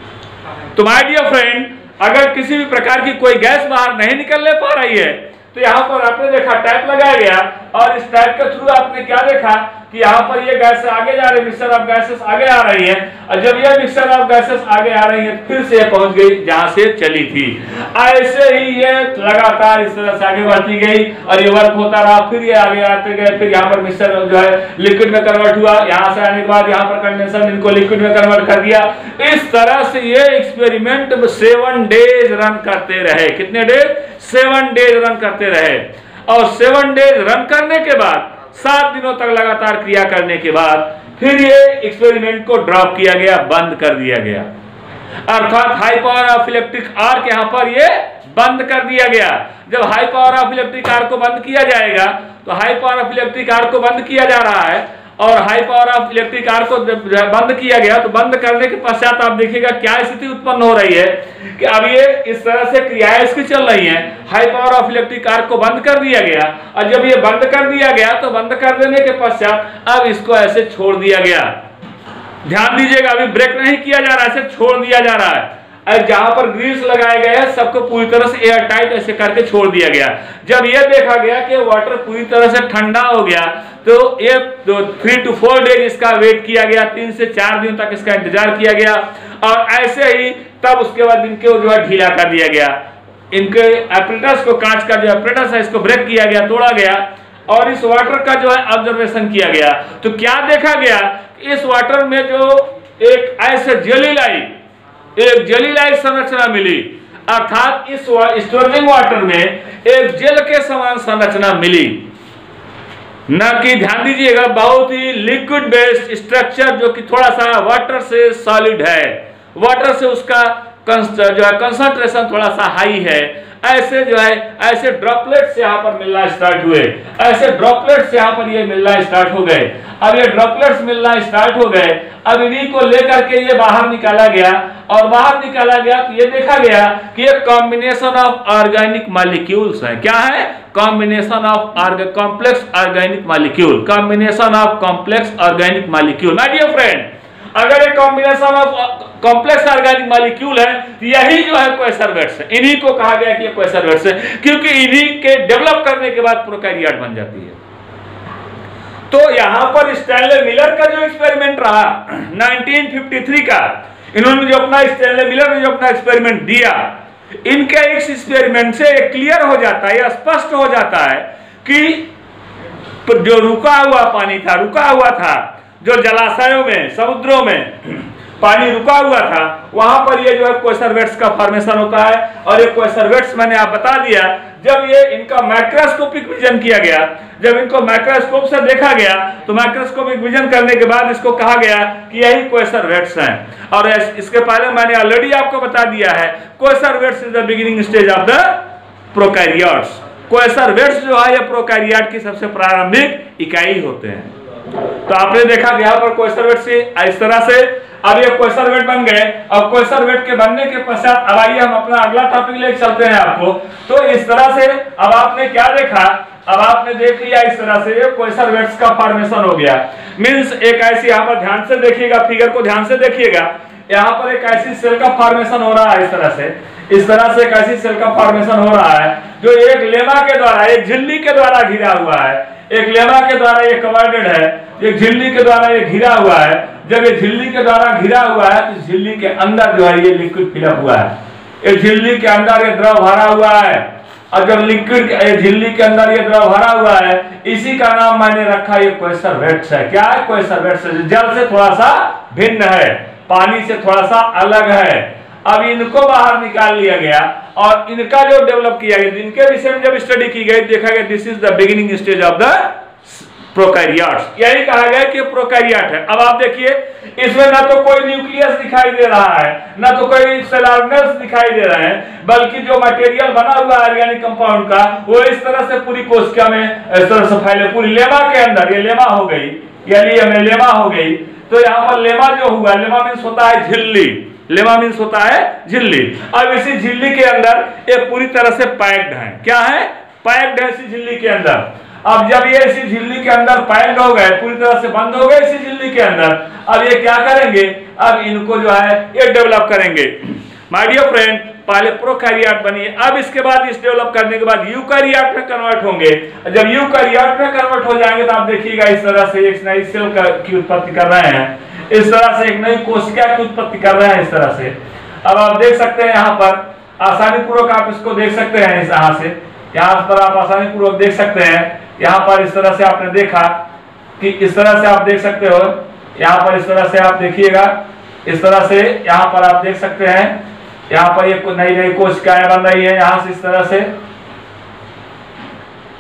तो माय डियर फ्रेंड, अगर किसी भी प्रकार की कोई गैस बाहर नहीं निकलने पा रही है तो यहाँ पर आपने देखा टैप लगाया गया, और इस टैप के थ्रू आपने क्या देखा कि यहाँ पर ये गैस आगे जा रही, मिक्सचर ऑफ गैसेस आगे आ रही है, और जब ये मिक्सचर ऑफ गैसेस आगे आ रही है फिर से पहुंच गई जहां से चली थी। ऐसे ही ये लगातार इस तरह से आगे बढ़ती गई और ये वर्क होता रहा, फिर ये आगे आते गए, फिर यहाँ पर मिक्सचर जो है लिक्विड में कन्वर्ट हुआ, यहाँ से आने के बाद यहाँ पर कंडेंसर इनको लिक्विड में कन्वर्ट कर दिया। इस तरह से ये एक्सपेरिमेंट सेवन डेज रन करते रहे। कितने डेज? सेवन डेज रन करते रहे। और सेवन डेज रन करने के बाद सात दिनों तक लगातार क्रिया करने के बाद फिर ये एक्सपेरिमेंट को ड्रॉप किया गया, बंद कर दिया गया। अर्थात high power of electric arc यहां पर ये बंद कर दिया गया। जब high power of electric arc को बंद किया जाएगा तो high power of electric arc को बंद किया जा रहा है और high power of electric arc को बंद किया गया तो बंद करने के पश्चात आप देखिएगा क्या स्थिति उत्पन्न हो रही है कि अब ये इस तरह से क्रियाएं इसकी चल रही हैं। High power of electric arc को बंद कर दिया गया और जब ये बंद कर दिया गया तो बंद कर देने के पश्चात अब इसको ऐसे छोड़ दिया गया। ध्यान दीजिएगा, अभी ब्रेक नहीं किया जा रहा है, ऐसे छोड़ दिया जा रहा है। जहां पर ग्रीस लगाए गए हैं सबको पूरी तरह से एयर टाइट ऐसे करके छोड़ दिया गया। जब यह देखा गया कि वाटर पूरी तरह से ठंडा हो गया तो ये तो थ्री टू फोर डेज इसका वेट किया गया, तीन से चार दिन तक इसका इंतजार किया गया और ऐसे ही तब उसके बाद इनको जो है ढीला कर दिया गया। इनके एपरेटस को, कांच का जो एपरेटस है इसको ब्रेक किया गया, तोड़ा गया और इस वाटर का जो है ऑब्जर्वेशन किया गया। तो क्या देखा गया, इस वाटर में जो एक ऐसे जेली लाइक एक जेली लाइक संरचना मिली, अर्थात इस स्टोरिंग वाटर में एक जेल के समान संरचना मिली। न कि ध्यान दीजिएगा बहुत ही लिक्विड बेस्ड स्ट्रक्चर जो कि थोड़ा सा वाटर से सॉलिड है, वाटर से उसका जो है कंसंट्रेशन थोड़ा सा हाई है। ऐसे जो है ऐसे ड्रॉपलेट्स यहाँ पर मिलना स्टार्ट हुए, ऐसे ड्रॉपलेट्स यहाँ पर ये मिलना स्टार्ट हो गए। अब ये ड्रॉपलेट्स मिलना स्टार्ट हो गए, अब इन्हीं को लेकर के ये बाहर निकाला गया और बाहर निकाला गया तो ये देखा गया कि ये कॉम्बिनेशन ऑफ ऑर्गेनिक मॉलिक्यूल्स है। क्या है? Combination of complex organic molecule, combination of complex organic molecule. My dear friend, अगर एक combination of complex organic molecule है तो यही जो है कोएसरवेट्स है। इन्हीं को कहा गया कि ये कोएसरवेट्स है क्योंकि इन्हीं के डेवलप करने के बाद प्रोकैरियोट बन जाती है। तो यहां पर स्टैनले मिलर का जो एक्सपेरिमेंट रहा नाइनटीन फिफ्टी थ्री का, इन्होंने जो अपना स्टैनले मिलर ने जो अपना एक्सपेरिमेंट दिया, इनके इस एक्सपेरिमेंट से क्लियर हो जाता है, यह स्पष्ट हो जाता है कि जो रुका हुआ पानी था, रुका हुआ था जो जलाशयों में, समुद्रों में पानी रुका हुआ था, वहां पर ये जो है कोएसरवेट्स का फॉर्मेशन होता है। और ये कोएसरवेट्स मैंने आप बता दिया, जब ये इनका माइक्रोस्कोपिक विजन किया गया, जब इनको माइक्रोस्कोप से देखा गया तो माइक्रोस्कोपिक विजन करने के बाद इसको कहा गया कि यही कोएसरवेट्स हैं। और इसके पहले मैंने ऑलरेडी आपको बता दिया है, coacervates is the beginning stage of the prokaryotes. Coacervates जो है ये प्रोकैरियोट की सबसे प्रारंभिक इकाई होते हैं। तो आपने देखा कि यहाँ पर कोएसरवेट से इस तरह से अब ये कोएसरवेट बन गए। अब कोएसरवेट के बनने के पश्चात अब आइए हम अपना अगला टॉपिक लेके चलते हैं आपको। तो इस तरह से अब आपने क्या देखा, अब आपने देख लिया इस तरह से ये कोएसरवेट्स का फॉर्मेशन हो गया। मींस एक ऐसी, यहाँ पर ध्यान से देखिएगा, फिगर को ध्यान से देखिएगा, यहाँ पर एक ऐसी सेल का फॉर्मेशन हो रहा है। इस तरह से इस तरह से एक ऐसी सेल का फॉर्मेशन हो रहा है जो एक लेमा के द्वारा, एक झिल्ली के द्वारा घिरा हुआ है। एक लेमा के द्वारा ये कवर्डेड है, एक झिल्ली के द्वारा ये घिरा हुआ है। जब ये झिल्ली के द्वारा घिरा हुआ है तो झिल्ली के अंदर जो है ये लिक्विड फिलअप हुआ है। एक झिल्ली के अंदर ये द्रव भरा हुआ है और जब लिक्विड झिल्ली के अंदर ये द्रव भरा हुआ है, इसी का नाम मैंने रखा ये कोएसरवेट्स है। क्या है? कोएसरवेट्स है। जल से थोड़ा सा भिन्न है, पानी से थोड़ा सा अलग है। अब इनको बाहर निकाल लिया गया और इनका जो डेवलप किया गया, इनके विषय में जब स्टडी की गई देखा गया this is the beginning stage of the prokaryotes. यही कहा गया कि प्रोकैरियोट है। अब आप देखिए इसमें ना तो कोई न्यूक्लियस दिखाई दे रहा है, ना तो कोई सेल ऑर्गेनेल्स दिखाई दे रहे हैं, बल्कि जो मटेरियल बना हुआ है ऑर्गेनिक कंपाउंड का वो इस तरह से पूरी कोशिका में इस तरह से फैले, पूरी लेमा के अंदर। ये लेमा हो गई, यानी हमें लेमा हो गई। तो यहाँ पर लेमा जो हुआ, लेमा मीन्स होता है झिल्ली, लेमा मीन्स होता है झिल्ली। अब इसी झिल्ली के अंदर ये पूरी तरह से पैक्ड है। क्या है? पैक्ड है इसी झिल्ली के अंदर। अब जब ये इसी झिल्ली के अंदर पैक्ड हो गए, पूरी तरह से बंद हो गए इसी झिल्ली के अंदर, अब ये क्या करेंगे? अब इनको जो है ये डेवलप करेंगे। माय डियर फ्रेंड, पहले प्रोकैरियोट बनी, अब इसके बाद इस डेवलप करने के बाद यूकैरियोट में कन्वर्ट होंगे। जब यूकैरियोट में कन्वर्ट हो जाएंगे तो आप देखिएगा इस तरह से एक नई सेल की उत्पत्ति कर रहे हैं, इस तरह से एक नई कोशिका की उत्पत्ति कर रहे हैं इस तरह से। अब आप देख सकते हैं यहाँ पर आसानी पूर्वक आप इसको देख सकते हैं। इस यहाँ से यहाँ पर आप आसानी पूर्वक देख सकते हैं। यहाँ पर इस तरह से आपने देखा कि इस तरह से आप देख सकते हो, यहाँ पर इस तरह से आप देखिएगा, इस तरह से यहाँ पर आप देख सकते हैं, यहाँ पर ये नई नई कोशिकाएं बन रही है यहाँ से इस तरह से।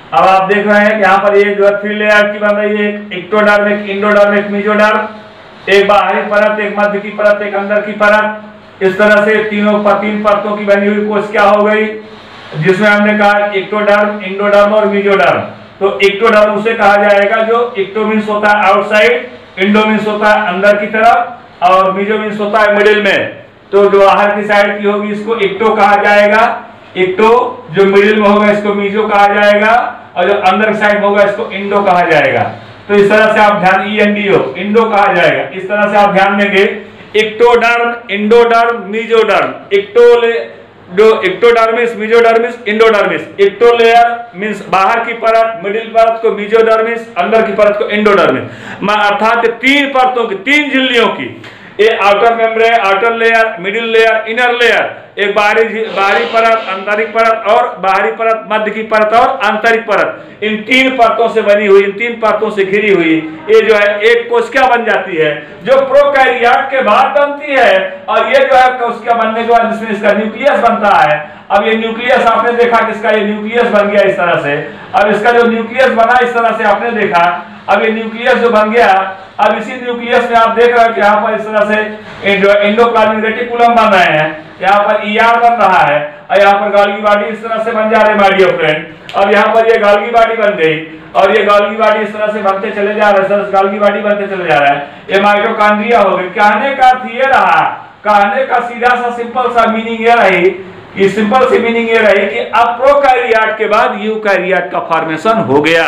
अब आप देख रहे हैं कि यहाँ पर ये जो है थ्री लेयर की बन रही है, एक एक्टोडर्म, एक इंडोडर्म, एक मेसोडर्म, एक बाहरी परत, एक मध्य की परत, एक अंदर की परत। इस तरह से तीनों पर तीन परतों की बनी हुई कोशिका हो गई, जिसमें हमने कहा एक्टोडर्म, इंडोडर्म और मेसोडर्म। तो एक्टोडर्म उसे कहा जाएगा जो एक्टो मीन्स होता है आउटसाइड, इंडो मीन्स होता है अंदर की तरफ, और मेसो मीन्स होता है मिडिल में। तो जो बाहर की साइड की होगी इसको एक्टो कहा जाएगा, एक्टो जो मिडिल में होगा इसको मेसो कहा जाएगा, और जो अंदर साइड होगा इसको इंडो कहा जाएगा। तो इस तरह से आप ध्यान, E N D O, endo कहा जाएगा। इस तरह से आप ध्यान देंगे एक्टोडर्म, इंडोडर्म, मेसोडर्म। एक्टो जो ectodermis, mesodermis, endodermis. Ecto layer means बाहर की परत, मिडिल परत को मेसोडर्मिस, अंदर की परत को इंडोडर्मिस। अर्थात तीन परतों की, तीन झिल्लियों की, ये outer membrane, outer layer, middle layer, inner layer, एक बाहरी बाहरी परत, आंतरिक परत और बाहरी परत, मध्य की परत और आंतरिक परत। इन तीन परतों से बनी हुई, इन तीन परतों से घिरी हुई ये जो है एक कोशिका बन जाती है, जो प्रोकैरियोट के बाद बनती है। और ये जो है कोशिका बनने के बाद जिसमें इसका न्यूक्लियस बनता है। अब ये न्यूक्लियस आपने देखा कि इसका ये न्यूक्लियस बन गया इस तरह से। अब इसका जो न्यूक्लियस बना इस तरह से आपने देखा। अब ये न्यूक्लियस जो बन गया, अब इसी न्यूक्लियस में आप देख रहे हो कि यहाँ पर इस तरह से एंडोप्लाज्मिक रेटिकुलम बन रहे हैं, यहाँ पर ई आर बन रहा है, और यहाँ पर गोल्गी बॉडी इस तरह से बन जा रहे हैं माय डियर फ्रेंड। अब यहाँ पर ये गोल्गी बॉडी बन गई, और ये गोल्गी बॉडी इस तरह से बनते चले जा रहे हैं, गोल्गी बॉडी बनते चले जा रहा है। ये माइटोकॉन्ड्रिया हो गई। कहने का अर्थ ये रहा, कहने का सीधा सा सिंपल सा मीनिंग ये रही कि सिंपल सी मीनिंग ये रही कि अब प्रोकैरियोट के बाद यूकैरियोट का फॉर्मेशन हो गया।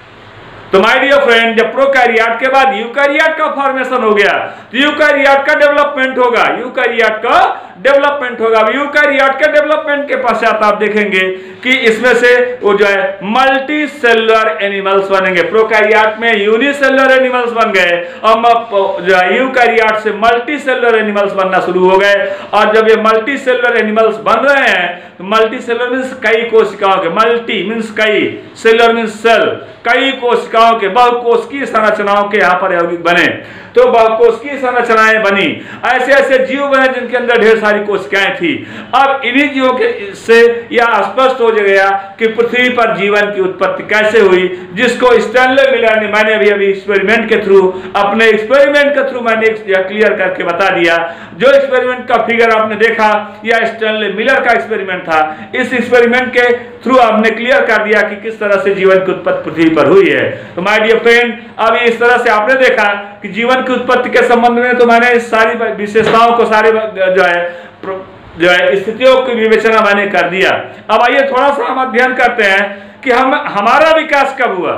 तो माय डियर फ्रेंड, जब प्रोकैरियोट के बाद यूकैरियोट का फॉर्मेशन हो गया तो यूकैरियोट का डेवलपमेंट होगा, यूकैरियोट का डेवलपमेंट होगा। यूकैरियोट के डेवलपमेंट के पश्चात आप देखेंगे कि इसमें से वो जो है मल्टी सेलुलर एनिमल्स बनेंगे। प्रोकैरियोट में यूनिसेलुलर एनिमल्स बन गए, और जो है यूकैरियोट से मल्टी सेलुलर एनिमल्स बनना शुरू हो गए। और जब ये मल्टी सेलुलर एनिमल्स बन रहे हैं तो मल्टी सेलुलर मीन्स कई कोशिकाओं के, मल्टी मीन्स कई, सेलुलर मीन्स सेल, कई कोशिकाओं के, बहुकोशिकीय संरचनाओं के यहाँ पर यौगिक बने। तो बहुकोशिकीय संरचनाएं बनी, ऐसे ऐसे जीव बने जिनके अंदर ढेर सारी कोशिकाएं थी। अब इन्हीं जीवों के से यह स्पष्ट हो गया कि पृथ्वी पर जीवन की उत्पत्ति कैसे हुई, जिसको स्टैनले मिलर ने, मैंने अभी अभी एक्सपेरिमेंट के थ्रू, अपने एक्सपेरिमेंट के थ्रू मैंने क्लियर करके बता दिया। जो एक्सपेरिमेंट का फिगर आपने देखा यह स्टैनले मिलर का एक्सपेरिमेंट था। इस एक्सपेरिमेंट के थ्रू आपने क्लियर कर दिया कि किस तरह से जीवन की उत्पत्ति पृथ्वी पर हुई है। तो माय डियर फ्रेंड, अब इस तरह से आपने देखा कि जीवन की उत्पत्ति के संबंध में तो मैंने इस सारी विशेषताओं को, सारे जो है जो है स्थितियों की विवेचना मैंने कर दिया। अब आइए थोड़ा सा हम अध्ययन करते हैं कि हम हमारा विकास कब हुआ।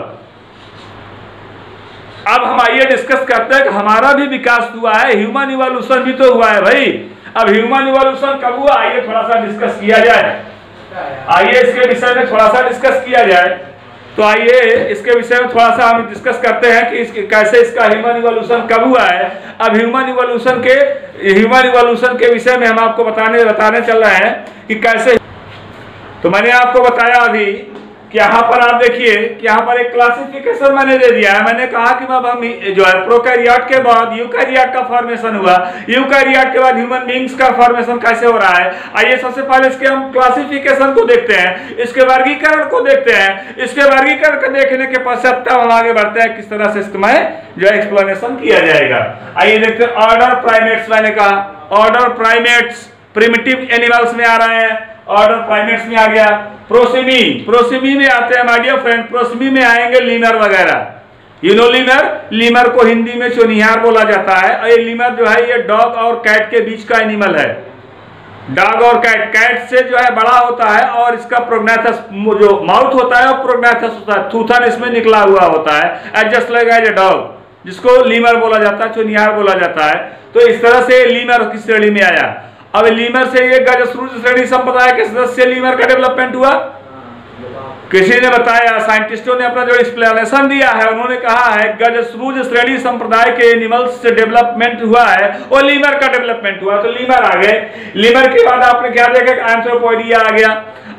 अब हम आइए डिस्कस करते हैं कि हमारा भी विकास हुआ है, ह्यूमन इवोल्यूशन भी तो हुआ है भाई। अब ह्यूमन इवोल्यूशन कब हुआ, आइए थोड़ा सा डिस्कस किया जाए। आइए इसके विषय में थोड़ा सा डिस्कस किया जाए। तो आइए इसके विषय में थोड़ा सा हम डिस्कस करते हैं कि इसके, कैसे इसका ह्यूमन इवोल्यूशन कब हुआ है। अब ह्यूमन इवोल्यूशन के ह्यूमन इवोल्यूशन के विषय में हम आपको बताने बताने चल रहे हैं कि कैसे। तो मैंने आपको बताया अभी कि यहाँ पर आप देखिए कि यहाँ पर एक क्लासिफिकेशन मैंने दे दिया है। मैंने कहा कि अब हम जो है प्रोकैरियोट के बाद यूकैरियोट का फॉर्मेशन हुआ, यूकैरियोट के बाद ह्यूमन बीइंग्स का फॉर्मेशन कैसे हो रहा है। आइए सबसे पहले इसके हम क्लासिफिकेशन को देखते हैं, इसके वर्गीकरण को देखते हैं। इसके वर्गीकरण को देखने के पश्चात हम आगे बढ़ते हैं किस तरह से इसमें जो है एक्सप्लेनेशन किया जाएगा। आइए देखते हैं ऑर्डर प्राइमेट्स। मैंने कहा ऑर्डर प्राइमेट्स प्रिमिटिव एनिमल्स में आ रहे हैं, ऑर्डर प्राइमेट्स में आ गया। प्रोसिमी, प्रोसिमी में आते हैं माय डियर फ्रेंड, प्रोसिमी में आएंगे लीमर वगैरह। यू नो लीमर, लीमर को हिंदी में चुनिहार बोला जाता है। और ये लीमर जो है ये डॉग और कैट के बीच का एनिमल है। डॉग और कैट, कैट से जो है बड़ा होता है और इसका प्रोग्नेथस जो माउथ होता है और प्रोग्नेथस होता है, थूथन इसमें निकला हुआ होता है, just like as a dog, जिसको लीमर बोला जाता है, चुनिहार बोला जाता है। तो इस तरह से लीमर की श्रेणी में आया। अब लीमर से ये गजश्रुज श्रेणी संप्रदाय के सदस्य लीमर का डेवलपमेंट हुआ। किसी ने बताया, साइंटिस्टों ने अपना जो एक्सप्लेनेशन दिया है, उन्होंने कहा है गजश्रुज श्रेणी संप्रदाय के एनिमल्स से डेवलपमेंट हुआ है और लीमर का डेवलपमेंट हुआ। तो लीमर आ गए। लीमर के बाद आपने क्या देखा, एंथ्रोपोइडिया आ गया।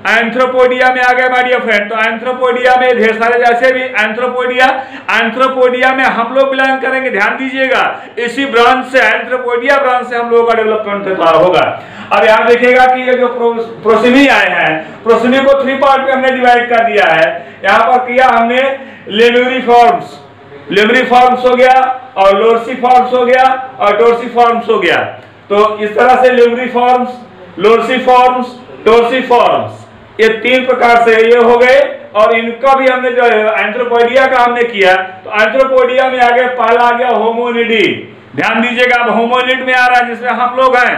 एंथ्रोपोडिया में आ गए माय डियर फ्रेंड। तो एंथ्रोपोडिया में ढेर सारे जैसे भी एंथ्रोपोडिया एंथ्रोपोडिया में हम लोग बिलोंग करेंगे। ध्यान दीजिएगा, इसी ब्रांच से एंथ्रोपोडिया ब्रांच से हम लोगों का डेवलपमेंट होगा। अब यहाँ देखिएगा कि ये जो प्रोसिमी आए हैं, प्रोसिमी को थ्री पार्ट में हमने डिवाइड कर दिया है। यहाँ पर किया हमने लेम्यूरिफॉर्म्स, लेम्यूरिफॉर्म्स हो गया और लोर्सिफॉर्म्स हो गया और टोर्सिफॉर्म्स हो गया। तो इस तरह से लेम्यूरिफॉर्म्स, लोर्सिफॉर्म्स, टोर्सिफॉर्म्स ये तीन प्रकार से ये हो गए। और इनका भी हमने जो एंथ्रोपोडिया का हमने किया, तो एंथ्रोपोडिया में आगे पहला आ गया होमोनिडी। ध्यान दीजिएगा, अब होमोनिड में आ रहा है जिसमें हम लोग हैं।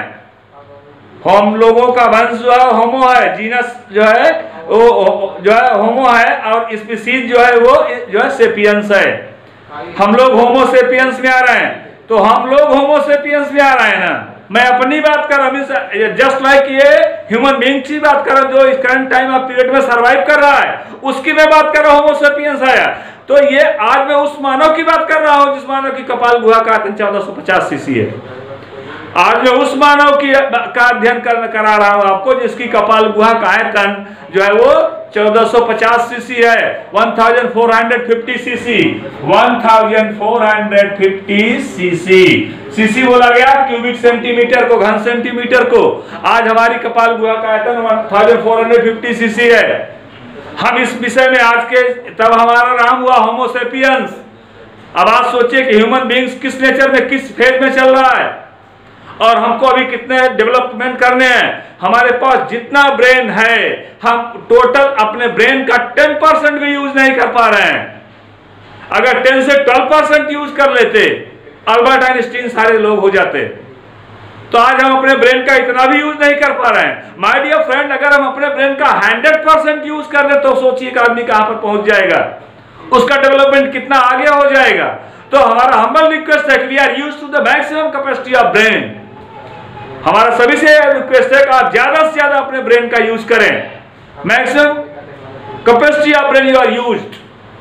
हम लोगों का वंश जो है होमो है, जीनस जो है वो जो है होमो है और स्पीसीज जो है वो जो है सेपियंस है। हम लोग होमो सेपियंस में आ रहे हैं। तो हम लोग होमो सेपियंस में आ रहे हैं ना। मैं अपनी बात कर रहा हूँ, जस्ट लाइक ये ह्यूमन बीइंग की बात कर रहा हूँ जो इस करंट टाइम ऑफ पीरियड में सरवाइव कर रहा है, उसकी मैं बात कर रहा हूँ। होमो सेपियंस आया। तो ये आज मैं उस मानव की बात कर रहा हूँ जिस मानव की कपाल गुहा का आयतन चौदह सौ पचास सीसी है। आज मैं उस मानव की का अध्ययन कर, करा रहा हूं आपको जिसकी कपाल गुहा का आयतन जो है वो चौदह सौ पचास सीसी है, चौदह सौ पचास सीसी, चौदह सौ पचास सीसी। सीसी बोला गया क्यूबिक सेंटीमीटर को, घन सेंटीमीटर को। आज हमारी कपाल गुहा का आयतन चौदह सौ पचास सीसी है। हम इस विषय में आज के तब हमारा नाम हुआ होमो सेपियंस। अब आप सोचिए कि ह्यूमन बीइंग्स किस नेचर में, किस फेज में चल रहा है और हमको अभी कितने डेवलपमेंट करने हैं। हमारे पास जितना ब्रेन है, हम टोटल अपने ब्रेन का टेन परसेंट भी यूज नहीं कर पा रहे हैं। अगर टेन से ट्वेल्व परसेंट यूज कर लेते, अल्बर्ट आइंस्टीन सारे लोग हो जाते। तो आज हम अपने ब्रेन का इतना भी यूज नहीं कर पा रहे हैं। माय डियर फ्रेंड, अगर हम अपने ब्रेन का हंड्रेड परसेंट यूज कर ले तो सोचिए कि आदमी कहां पर पहुंच जाएगा, उसका डेवलपमेंट कितना आगे हो जाएगा। तो हमारा हम्बल रिक्वेस्ट है कि we are used to the maximum capacity of brain. हमारा सभी से रिक्वेस्ट है कि आप ज्यादा से ज्यादा अपने ब्रेन का यूज करें। Maximum capacity of brain you are used.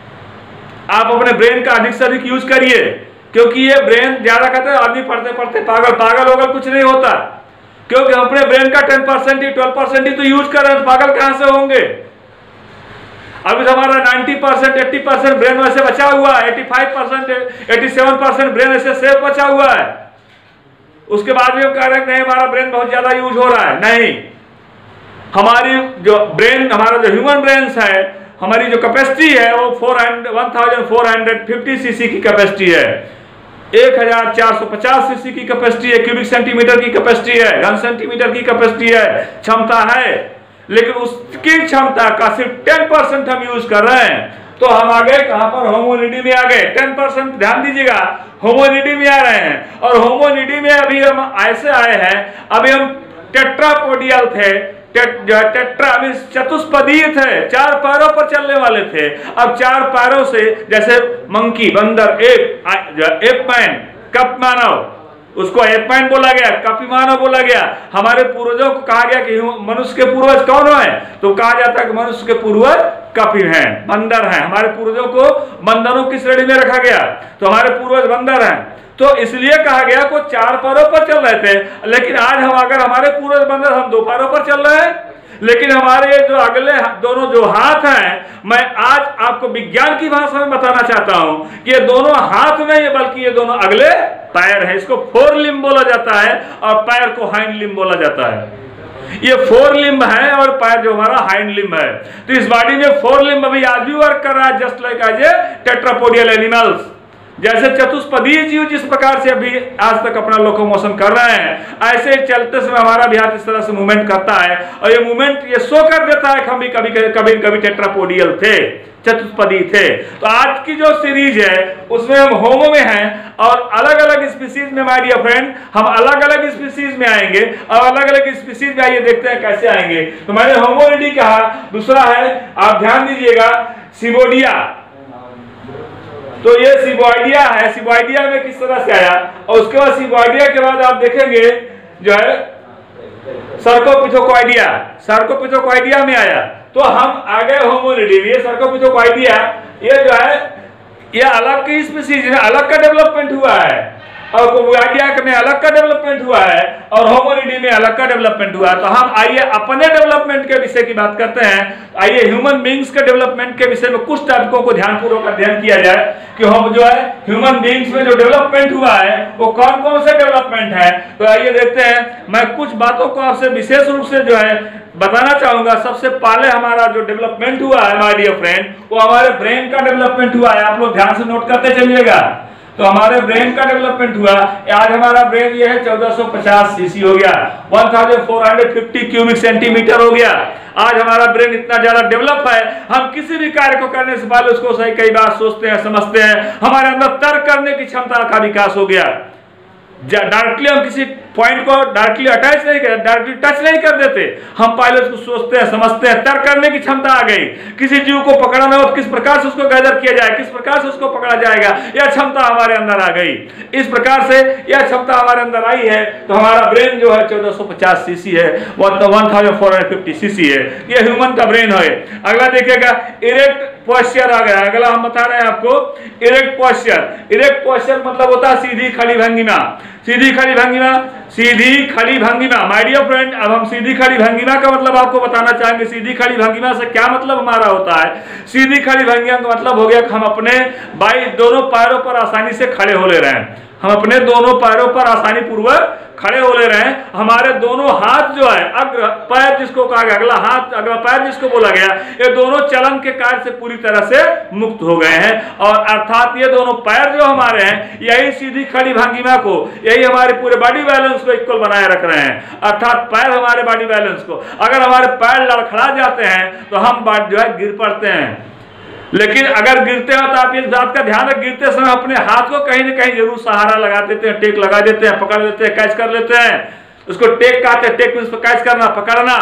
आप अपने ब्रेन का अधिक से अधिक यूज करिए, क्योंकि ये ब्रेन ज्यादा कहते हैं आदमी पढ़ते पढ़ते पागल पागल होगा, कुछ नहीं होता। क्योंकि हम अपने ब्रेन का टेन परसेंट ही ट्वेल्व परसेंट ही तो यूज कर रहे हैं, पागल कहां से होंगे। अभी हमारा नब्बे परसेंट अस्सी परसेंट ब्रेन वैसे बचा हुआ है, पचासी परसेंट सत्तासी परसेंट ब्रेन ऐसे सेफ बचा हुआ है। उसके बाद भी हम कह रहे हैं नहीं हमारा ब्रेन बहुत ज्यादा यूज हो रहा है। नहीं, हमारी जो ब्रेन, हमारा जो ह्यूमन ब्रेन है, हमारी जो कैपेसिटी है वो चौदह सौ पचास सीसी की कैपेसिटी है। एक हज़ार चार सौ पचास सीसी की कैपेसिटी है, क्यूबिक सेंटीमीटर की कैपेसिटी है, घन सेंटीमीटर की कैपेसिटी है, क्षमता है। लेकिन उसकी क्षमता का सिर्फ टेन परसेंट हम यूज कर रहे हैं। तो हम आ गए कहां पर, होमोनिडी में आ गए। टेन परसेंट ध्यान दीजिएगा, होमोनिडी में आ रहे हैं। और होमोनिडी में अभी हम ऐसे आए हैं, अभी हम टेट्रापोडियल थे, टेट, टेट्रा चतुष्पदीय थे, चार पैरों पर चलने वाले थे। अब चार पैरों से जैसे मंकी, बंदर, एप, एप मैन, कप मानव, उसको एपमैन बोला गया, कपी मानव बोला गया। हमारे पूर्वजों को कहा गया कि मनुष्य के पूर्वज कौन है, तो कहा जाता है कि मनुष्य के पूर्वज कपि हैं, बंदर हैं। हमारे पूर्वजों को बंदरों की श्रेणी में रखा गया, तो हमारे पूर्वज बंदर हैं। तो इसलिए कहा गया को चार पैरों पर चल रहे थे। लेकिन आज हम अगर हमारे पूर्वज बंदर, हम दो पैरों पर चल रहे हैं। लेकिन हमारे जो अगले दोनों जो हाथ हैं, मैं आज आपको विज्ञान की भाषा में बताना चाहता हूं कि ये दोनों हाथ नहीं है, बल्कि ये दोनों अगले पैर हैं। इसको फोर लिम्ब बोला जाता है और पैर को हाइंड लिम्ब बोला जाता है। ये फोर लिम्ब है और पैर जो हमारा हाइंड लिम्ब है। तो इस बॉडी में फोर लिम्ब अभी आज भी वर्क कर रहा है, just like as a tetrapodial animals. जैसे चतुष्पदीय जीव जिस प्रकार से अभी आज तक अपना लोकोमोशन कर रहे हैं, ऐसे चलते समय हमारा भी हाथ इस तरह से मूवमेंट करता है। और ये मूवमेंट ये शो कर देता है कि हम भी कभी कभी कभी टेट्रापोडियल थे, चतुष्पदी थे। तो आज की जो सीरीज है उसमें हम होमो में हैं और अलग अलग स्पीसीज में, माय डियर फ्रेंड, हम अलग अलग स्पीसीज में आएंगे और अलग अलग स्पीसीज में आइए देखते हैं कैसे आएंगे। तो मैंने होमोनिडी कहा। दूसरा है, आप ध्यान दीजिएगा, सिबोडिया। तो ये सिबोइडिया है। सिबोइडिया में किस तरह से आया, और उसके बाद सिबोइडिया के बाद आप देखेंगे जो है सर्कोपिथेकोइडिया, सर्कोपिथेकोइडिया में आया। तो हम आ गए होमोनिडी। ये सर्कोपिथेकोइडिया, ये जो है ये अलग की स्पीसीज है, अलग का डेवलपमेंट हुआ है। और कार्डियक में अलग का डेवलपमेंट हुआ है और होमोनिडी में अलग का डेवलपमेंट हुआ है। तो हम आइए अपने डेवलपमेंट के विषय की बात करते हैं। आइए ह्यूमन बीइंग्स के डेवलपमेंट के विषय में कुछ टॉपिकों को ध्यानपूर्वक अध्ययन किया जाए कि हम जो है ह्यूमन बीइंग्स में जो डेवलपमेंट हुआ है वो कौन कौन से डेवलपमेंट है। तो आइए देखते हैं। मैं कुछ बातों को आपसे विशेष रूप से जो है बताना चाहूंगा। सबसे पहले हमारा जो डेवलपमेंट हुआ है माय डियर फ्रेंड, वो हमारे ब्रेन का डेवलपमेंट हुआ है। आप लोग ध्यान से नोट करते चलिएगा। तो हमारे ब्रेन का डेवलपमेंट हुआ। आज हमारा ब्रेन ये है चौदह सौ पचास सीसी हो गया, चौदह सौ पचास क्यूबिक सेंटीमीटर हो गया। आज हमारा ब्रेन इतना ज्यादा डेवलप है, हम किसी भी कार्य को करने से पहले उसको सही कई बार सोचते हैं, समझते हैं। हमारे अंदर तर्क करने की क्षमता का विकास हो गया। डायरेक्टली हम किसी पॉइंट को डायरेक्टली अटैच नहीं कर डायरेक्टली टच नहीं कर देते, हम पहले उसको सोचते हैं, समझते हैं। तर्क करने की क्षमता आ गई। किसी जीव को पकड़ना हो किस प्रकार से उसको गैदर किया जाए, किस प्रकार से उसको पकड़ा जाएगा, यह क्षमता हमारे अंदर आ गई। इस प्रकार से यह क्षमता हमारे अंदर आई है। तो हमारा ब्रेन जो है चौदह सौ पचास सीसी है, चौदह सौ पचास सीसी है। यह ह्यूमन का ब्रेन है। अगला देखिएगा इरेक्ट पोस्चर आ गया। अगला हम बता रहे हैं आपको इरेक्ट पोस्चर। इरेक्ट पोस्चर मतलब होता है सीधी खड़ी भंगिमा। सीधी खड़ी भंगिमा, सीधी खड़ी भंगिमा। माय डियर फ्रेंड, अब हम सीधी खड़ी भंगिमा का मतलब आपको बताना चाहेंगे। सीधी खड़ी भंगिमा से क्या मतलब हमारा होता है। सीधी खड़ी भंगिमा का मतलब हो गया कि हम अपने बाई दोनों पैरों पर आसानी से खड़े हो ले रहे हैं। हम अपने दोनों पैरों पर आसानी पूर्वक खड़े हो ले रहे हैं। हमारे दोनों हाथ जो है, अग्र पैर जिसको कहा गया, अगला हाथ अगला पैर जिसको बोला गया, ये दोनों चलन के कार्य से पूरी तरह से मुक्त हो गए हैं। और अर्थात ये दोनों पैर जो हमारे हैं, यही सीधी खड़ी भंगिमा को, यही हमारे पूरे बॉडी बैलेंस को इक्वल बनाए रख रहे हैं। अर्थात पैर हमारे बॉडी बैलेंस को, अगर हमारे पैर लड़खड़ा जाते हैं तो हम जो है गिर पड़ते हैं। लेकिन अगर गिरते हैं तो आप इस बात का ध्यान रखें, गिरते समय अपने हाथ को कहीं ना कहीं जरूर सहारा लगा देते हैं, टेक लगा देते हैं, पकड़ लेते हैं, कैच कर लेते हैं। उसको टेक कहते हैं। टेक मींस कैच करना, पकड़ना।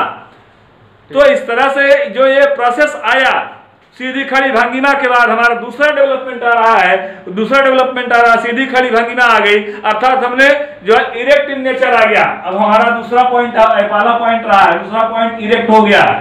तो इस तरह से जो ये प्रोसेस आया सीधी खड़ी भंगिमा के बाद, हमारा दूसरा डेवलपमेंट आ रहा है। दूसरा डेवलपमेंट आ रहा है, सीधी खड़ी भंगिमा आ गई, अर्थात हमने जो है इरेक्ट इन नेचर आ गया। अब हमारा दूसरा पॉइंट, पहला पॉइंट रहा है, दूसरा पॉइंट इरेक्ट हो गया।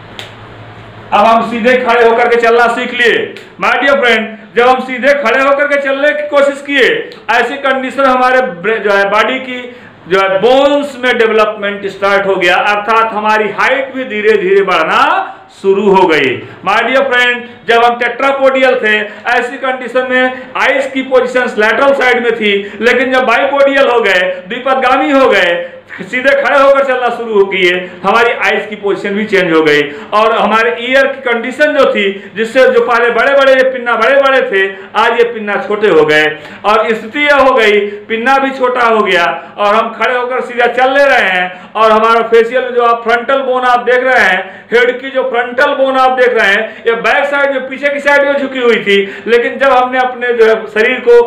अब हम सीधे खड़े होकर के चलना सीख लिए। माय डियर फ्रेंड, जब हम सीधे खड़े होकर के चलने की कोशिश किए, ऐसी कंडीशन हमारे जो है बॉडी की जो है बोन्स में डेवलपमेंट स्टार्ट हो गया। अर्थात हमारी हाइट भी धीरे धीरे बढ़ना शुरू हो गई। माय डियर फ्रेंड, जब हम टेट्रापोडियल थे, ऐसी कंडीशन में आइस की पोजीशंस लैटरल साइड में थी, लेकिन जब बाइपोडियल हो गए, द्विपदगामी हो गए, सीधे खड़े होकर चलना शुरू किए, हमारी आइज की पोजीशन भी चेंज हो गई। और हमारे ईयर की कंडीशन जो थी, जिससे जो पहले बड़े बड़े ये पिन्ना बड़े बड़े थे, आज ये पिन्ना छोटे हो गए। और स्थिति यह हो गई, पिन्ना भी छोटा हो गया और हम खड़े होकर सीधा चल ले रहे हैं। और हमारा फेशियल जो आप फ्रंटल बोन आप देख रहे हैं, हेड की जो फ्रंटल बोन आप देख रहे हैं, ये बैक साइड में पीछे की साइड में झुकी हुई थी। लेकिन जब हमने अपने जो है शरीर को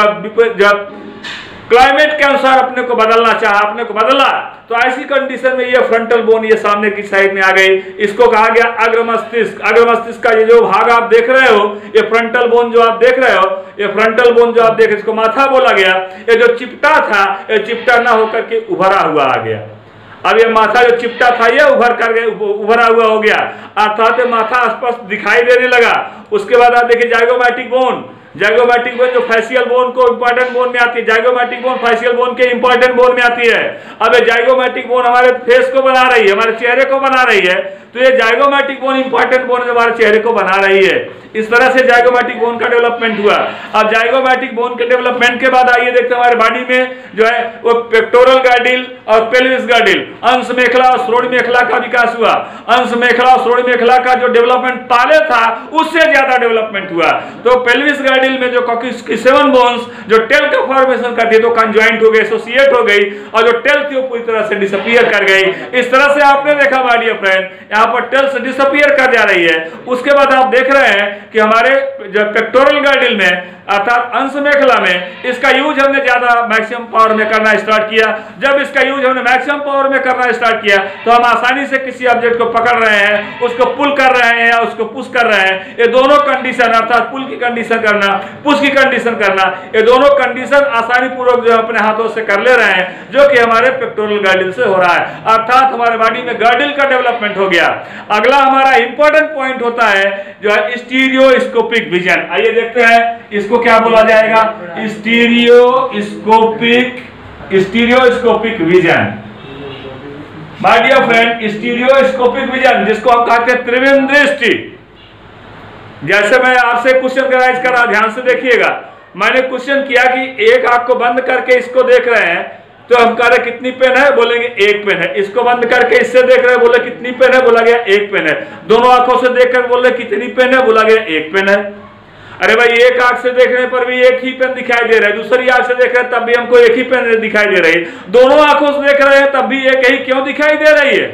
जो जो क्लाइमेट के अनुसार अपने को बदलना चाहा, अपने को बदला, तो ऐसी कंडीशन में ये फ्रंटल बोन ये सामने की साइड में आ गई। इसको कहा गया अग्र मस्तिष्क। अग्र मस्तिष्क का ये जो भाग आप देख रहे हो, ये फ्रंटल बोन जो आप देख रहे हो, ये फ्रंटल बोन जो आप देख, इसको माथा बोला गया। ये जो चिपटा था, ये चिपटा ना होकर के उभरा हुआ आ गया। अब ये माथा जो चिपटा था, ये उभर कर उभरा हुआ हो गया, अर्थात माथा स्पष्ट दिखाई देने लगा। उसके बाद आप देखिए जाइगोमैटिक बोन। जाइगोमैटिक बोन जो फेशियल बोन को इंपॉर्टेंट बोन में आती है, जाइगोमैटिक बोन फेशियल बोन के इंपॉर्टेंट बोन में आती है। अब ये जाइगोमैटिक बोन हमारे फेस को बना रही है, हमारे चेहरे को बना रही है। तो ये जाइगोमैटिक बोन इंपॉर्टेंट बोन जो हमारे चेहरे को बना रही है। इस तरह से जाइगोमैटिक बोन का डेवलपमेंट हुआ। अब जाइगोमैटिक बोन के डेवलपमेंट के बाद आइए देखते हैं हमारे बॉडी में जो है वो पेक्टोरल गार्डिल और पेल्विस गार्डिल, अंश मेखला और श्रोण मेखला का विकास हुआ। अंश मेखला और श्रोण मेखला का जो डेवलपमेंट पहले था, उससे ज्यादा डेवलपमेंट हुआ। तो पेल्विस गार्डिल में जो सेवन बोन्स जो टेल का फॉर्मेशन करती है, तो कंजॉइंट हो गई, एसोसिएट हो गई, और जो टेल थी वो पूरी तरह से डिसअपीयर कर गई। इस तरह से आपने देखा माय डियर फ्रेंड, यहाँ पर टेल से डिसअपीयर कर जा रही है। उसके बाद आप देख रहे हैं कि हमारे जो पेक्टोरल गार्डिल में अर्थात अंश मेखला में इसका यूज हमने ज्यादा मैक्सिमम पावर में करना स्टार्ट किया। जब इसका यूज हमने मैक्सिमम पावर में करना स्टार्ट किया, तो हम आसानी से किसी ऑब्जेक्ट को पकड़ रहे हैं, उसको पुल कर रहे हैं या उसको पुश कर रहे हैं। ये दोनों कंडीशन, अर्थात पुल की कंडीशन करना, पुश की कंडीशन करना, ये दोनों कंडीशन आसानी पूर्वक जो अपने हाथों से कर ले रहे हैं, जो कि हमारे पेक्टोरल गार्डिल से हो रहा है। अर्थात हमारे बॉडी में गार्डिल का डेवलपमेंट हो गया। अगला हमारा इंपॉर्टेंट पॉइंट होता है जो है स्टीरियो स्टीरियोस्कोपिक विजन। आइए देखते हैं इसको क्या बोला जाएगा, stereoscopic stereoscopic vision. My dear friend, stereoscopic vision जिसको हम कहते हैं त्रिविम दृष्टि। जैसे मैं आपसे क्वेश्चन कराइज करा, ध्यान से देखिएगा। मैंने क्वेश्चन किया कि एक आंख को बंद करके इसको देख रहे हैं, तो हम कह रहे कितनी पेन है, बोलेंगे एक पेन है। इसको बंद करके इससे देख रहे हैं, बोले कितनी पेन है, बोला गया एक पेन है। दोनों आंखों से देखकर बोले कितनी पेन है, बोला गया एक पेन है। अरे भाई, एक आंख से देखने पर भी एक ही पेन दिखाई दे रहा है, दूसरी आंख से देख रहे हैं तब भी हमको एक ही पेन दिखाई दे रही है, दोनों आंखों से देख रहे हैं तब भी एक ही क्यों दिखाई दे रही है?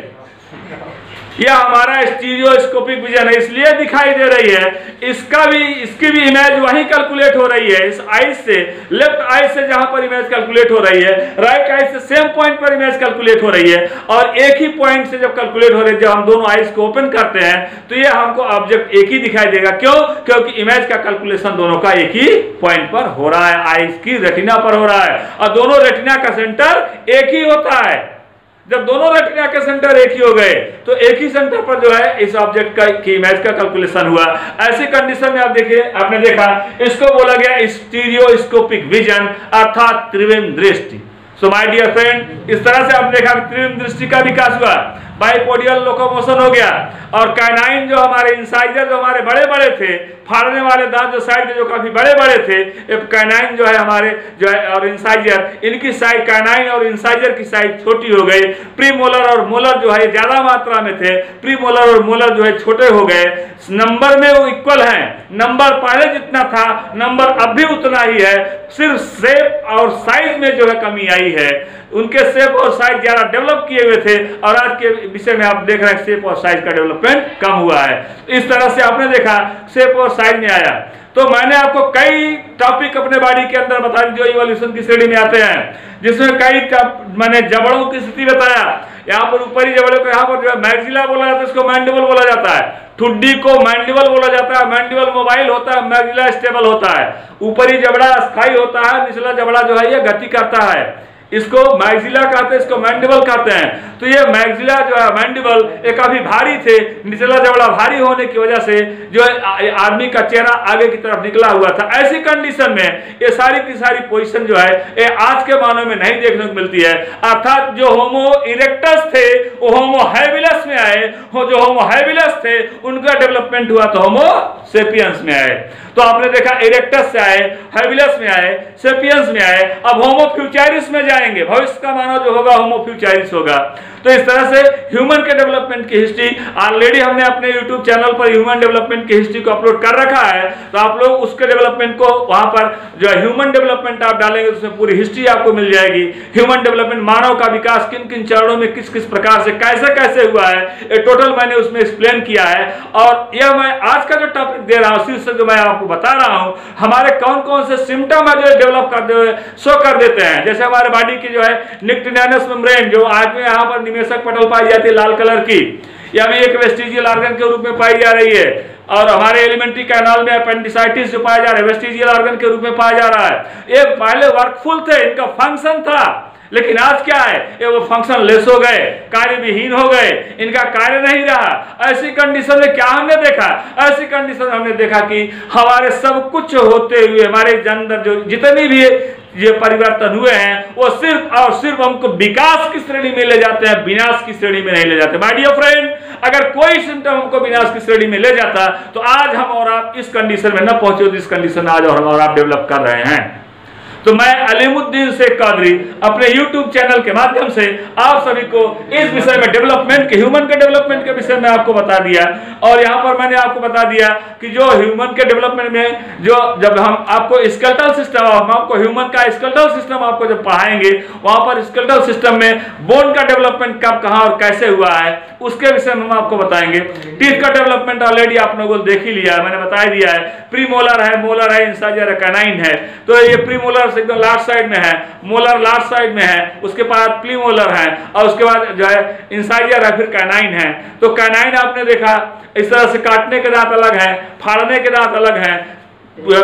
यह हमारा स्टीरियोस्कोपिक विजन है, इसलिए दिखाई दे रही है। इसका भी इसकी भी इमेज वहीं कैलकुलेट हो रही है, इस आई से, लेफ्ट आई से जहां पर इमेज कैलकुलेट हो रही है, राइट आई से सेम पॉइंट पर इमेज कैलकुलेट हो रही है। और एक ही पॉइंट से जब कैलकुलेट हो रही है, जब हम दोनों आईज को ओपन करते हैं तो ये हमको ऑब्जेक्ट एक ही दिखाई देगा। क्यों? क्योंकि इमेज का कैलकुलेशन दोनों का एक ही पॉइंट पर हो रहा है, आईज की रेटिना पर हो रहा है। और दोनों रेटिना का सेंटर एक ही होता है। जब दोनों रेटिना के सेंटर एक ही हो गए तो एक ही सेंटर पर जो है इस ऑब्जेक्ट का की इमेज का कैलकुलेशन हुआ। ऐसी कंडीशन में आप देखिए, आपने देखा इसको बोला गया स्टीरियोस्कोपिक विजन अर्थात त्रिविम दृष्टि। सो माय डियर फ्रेंड, इस तरह से आपने देखा त्रिविम दृष्टि का विकास हुआ, बाइपोडियल लोकोमोशन हो गया। और कैनाइन जो हमारे इंसाइजर जो हमारे बड़े बड़े थे, फाड़ने वाले दांत जो साइड के जो काफी बड़े बड़े थे, कैनाइन जो है हमारे जो है और इंसाइजर, इनकी साइज कैनाइन और इंसाइजर की साइज छोटी हो गई। प्रीमोलर और मोलर जो है ज्यादा मात्रा में थे, प्रीमोलर और मोलर जो है छोटे हो गए। नंबर में वो इक्वल हैं, नंबर पहले जितना था नंबर अब भी उतना ही है, सिर्फ शेप और साइज में जो है कमी आई है। उनके शेप और साइज ज्यादा डेवलप किए हुए थे और आज के विषय में आप देख रहे हैं शेप और साइज का डेवलपमेंट कम हुआ है। इस तरह से आपने देखा शेप और साइज में आया। तो मैंने आपको कई टॉपिक अपने बॉडी के अंदर बता दी जो इवोल्यूशन की श्रेणी में आते हैं, जिसमें कई मैंने जबड़ों की स्थिति बताया। यहाँ पर ऊपरी जबड़ों को यहाँ पर जो है मैक्सिला बोला जाता है, इसको मैंडिबल बोला जाता है। ठुड्डी को मैंडिबल बोला जाता है, मैंडिबल मोबाइल होता है, मैक्सिला स्टेबल होता है। ऊपरी जबड़ा स्थायी होता है, निचला जबड़ा जो है ये गति करता है, इसको मैक्सिला कहते हैं, इसको मैंडिबल कहते हैं। तो ये मैक्सिला जो है मैंडिबल ये काफी भारी थे, निचला जबड़ा भारी होने की वजह से जो है आदमी का चेहरा आगे की तरफ निकला हुआ था। ऐसी कंडीशन में ये सारी की सारी पोजीशन जो है ये आज के मानव में नहीं देखने को मिलती है। अर्थात जो होमो इरेक्टस थे वो होमो हैबिलस में आए, हो जो होमो हैबिलस थे उनका डेवलपमेंट हुआ तो होमो सेपियंस में आए। तो आपने देखा इरेक्टस से आए, हैबिलस में आए, सेपियंस में आए, अब होमो फ्यूचरिस में जाएंगे, भविष्य का मानव जो होगा होमो फ्यूचरिस होगा। तो इस तरह से ह्यूमन के डेवलपमेंट की हिस्ट्री ऑलरेडी हमने अपने यूट्यूब चैनल पर ह्यूमन डेवलपमेंट की हिस्ट्री को अपलोड कर रखा है। तो आप लोग उसके डेवलपमेंट को वहां पर जो है ह्यूमन डेवलपमेंट आप डालेंगे तो उसमें पूरी हिस्ट्री आपको मिल जाएगी। ह्यूमन डेवलपमेंट, मानव का विकास किन किन चरणों में किस किस प्रकार से कैसे कैसे हुआ है, ये टोटल मैंने उसमें एक्सप्लेन किया है। और यह मैं आज का जो टॉपिक दे रहा हूँ शीर्षक जो मैं आपको बता रहा हूँ, हमारे कौन कौन से सिम्टम है जो डेवलप कर शो कर देते हैं। जैसे हमारे बॉडी की जो है निक्टिनियस मेम्ब्रेन जो आज में यहाँ पर निमेशक पटल पाई जाती है लाल कलर की, यह भी एक वेस्टिजियल ऑर्गन के रूप में पाई जा रही है। और हमारे एलिमेंट्री कैनाल में अपेंडिसाइटिस जो पाया जा रहा है वेस्टिजियल ऑर्गन के रूप में पाया जा रहा है। ये पहले वर्कफुल थे, इनका फंक्शन था, लेकिन आज क्या है ये वो फंक्शन लेस हो गए, कार्य विहीन हो गए, इनका कार्य नहीं रहा। ऐसी कंडीशन में क्या हमने देखा, ऐसी कंडीशन में हमने देखा कि हमारे सब कुछ होते हुए हमारे अंदर जो जितनी भी ये परिवर्तन हुए हैं वो सिर्फ और सिर्फ हमको विकास की श्रेणी में ले जाते हैं, विनाश की श्रेणी में नहीं ले जाते। माय डियर फ्रेंड, अगर कोई सिम्टम हमको विनाश की श्रेणी में ले जाता तो आज हम और आप इस कंडीशन में न पहुंचे जिस कंडीशन में आज और हम और आप डेवलप कर रहे हैं। तो मैं अलीमुद्दीन शेख कादरी अपने यूट्यूब चैनल के माध्यम से आप सभी को इस विषय में डेवलपमेंट के ह्यूमन के डेवलपमेंट के विषय में आपको बता दिया। और यहाँ पर मैंने आपको बता दिया कि जो ह्यूमन के डेवलपमेंट में जो जब हम आपको स्केलेटल सिस्टम, हम आपको ह्यूमन का स्केलेटल सिस्टम आपको जब पढ़ाएंगे वहां पर स्केलेटल सिस्टम में बोन का डेवलपमेंट कब कहाँ और कैसे हुआ है उसके विषय में हम आपको बताएंगे। टीथ का डेवलपमेंट ऑलरेडी आप लोगों को देख ही लिया है, मैंने बता दिया है। प्रीमोलर है, मोलर है, इंसाइजर है, कैनाइन है। तो ये प्रीमोलर एकदम लास्ट साइड में है, मोलर लास्ट साइड में है, उसके बाद प्रीमोलर है और उसके बाद जो है इंसाइजर है, फिर कैनाइन है। तो कैनाइन आपने देखा इस तरह से काटने के दांत अलग है, फाड़ने के दांत अलग है,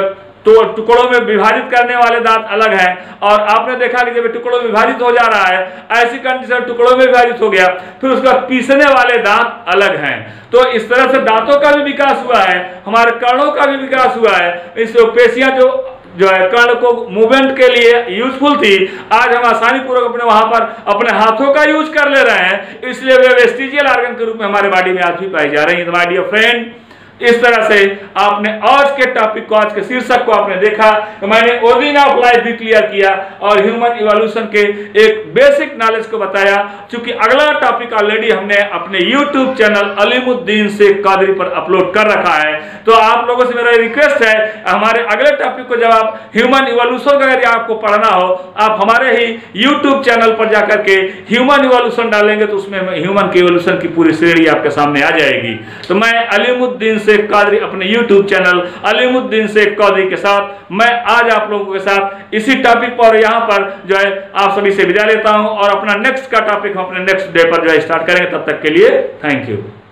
तो टुकड़ों में विभाजित करने वाले दांत अलग हैं, और आपने देखा कि जब टुकड़ों में विभाजित हो जा रहा है, ऐसी कंडीशन टुकड़ों में विभाजित हो गया, फिर उसका पीसने वाले दांत अलग हैं। तो इस तरह से दांतों का भी विकास हुआ है, हमारे कर्णों का भी विकास हुआ है। इस पेशियां जो जो है कर्ण को मूवमेंट के लिए यूजफुल थी, आज हम आसानी पूर्वक अपने वहां पर अपने हाथों का यूज कर ले रहे हैं, इसलिए वे वेस्टिजियल ऑर्गन के रूप में हमारे बॉडी में आज भी पाई जा रही है। माय डियर फ्रेंड, इस तरह से आपने आज के टॉपिक को, आज के शीर्षक को आपने देखा, तो मैंने ओरिजिन ऑफ लाइफ भी क्लियर किया और ह्यूमन इवोल्यूशन के एक बेसिक नॉलेज को बताया। क्योंकि अगला टॉपिक ऑलरेडी हमने अपने यूट्यूब चैनल अलीमुद्दीन शेख कादरी पर अपलोड कर रखा है। तो आप लोगों से मेरा रिक्वेस्ट है, हमारे अगले टॉपिक को जब आप ह्यूमन इवोल्यूशन का अगर आपको पढ़ना हो, आप हमारे ही यूट्यूब चैनल पर जाकर के ह्यूमन इवोल्यूशन डालेंगे तो उसमें ह्यूमन के इवोल्यूशन की पूरी श्रेणी आपके सामने आ जाएगी। तो मैं अलीमुद्दीन शेख कादरी अपने YouTube चैनल अलीमुद्दीन शेख कादरी के साथ मैं आज आप लोगों के साथ इसी टॉपिक पर यहाँ पर जो है आप सभी से विदा लेता हूँ, और अपना नेक्स्ट का टॉपिक हम अपने नेक्स्ट डे पर जो है स्टार्ट करेंगे। तब तक के लिए थैंक यू।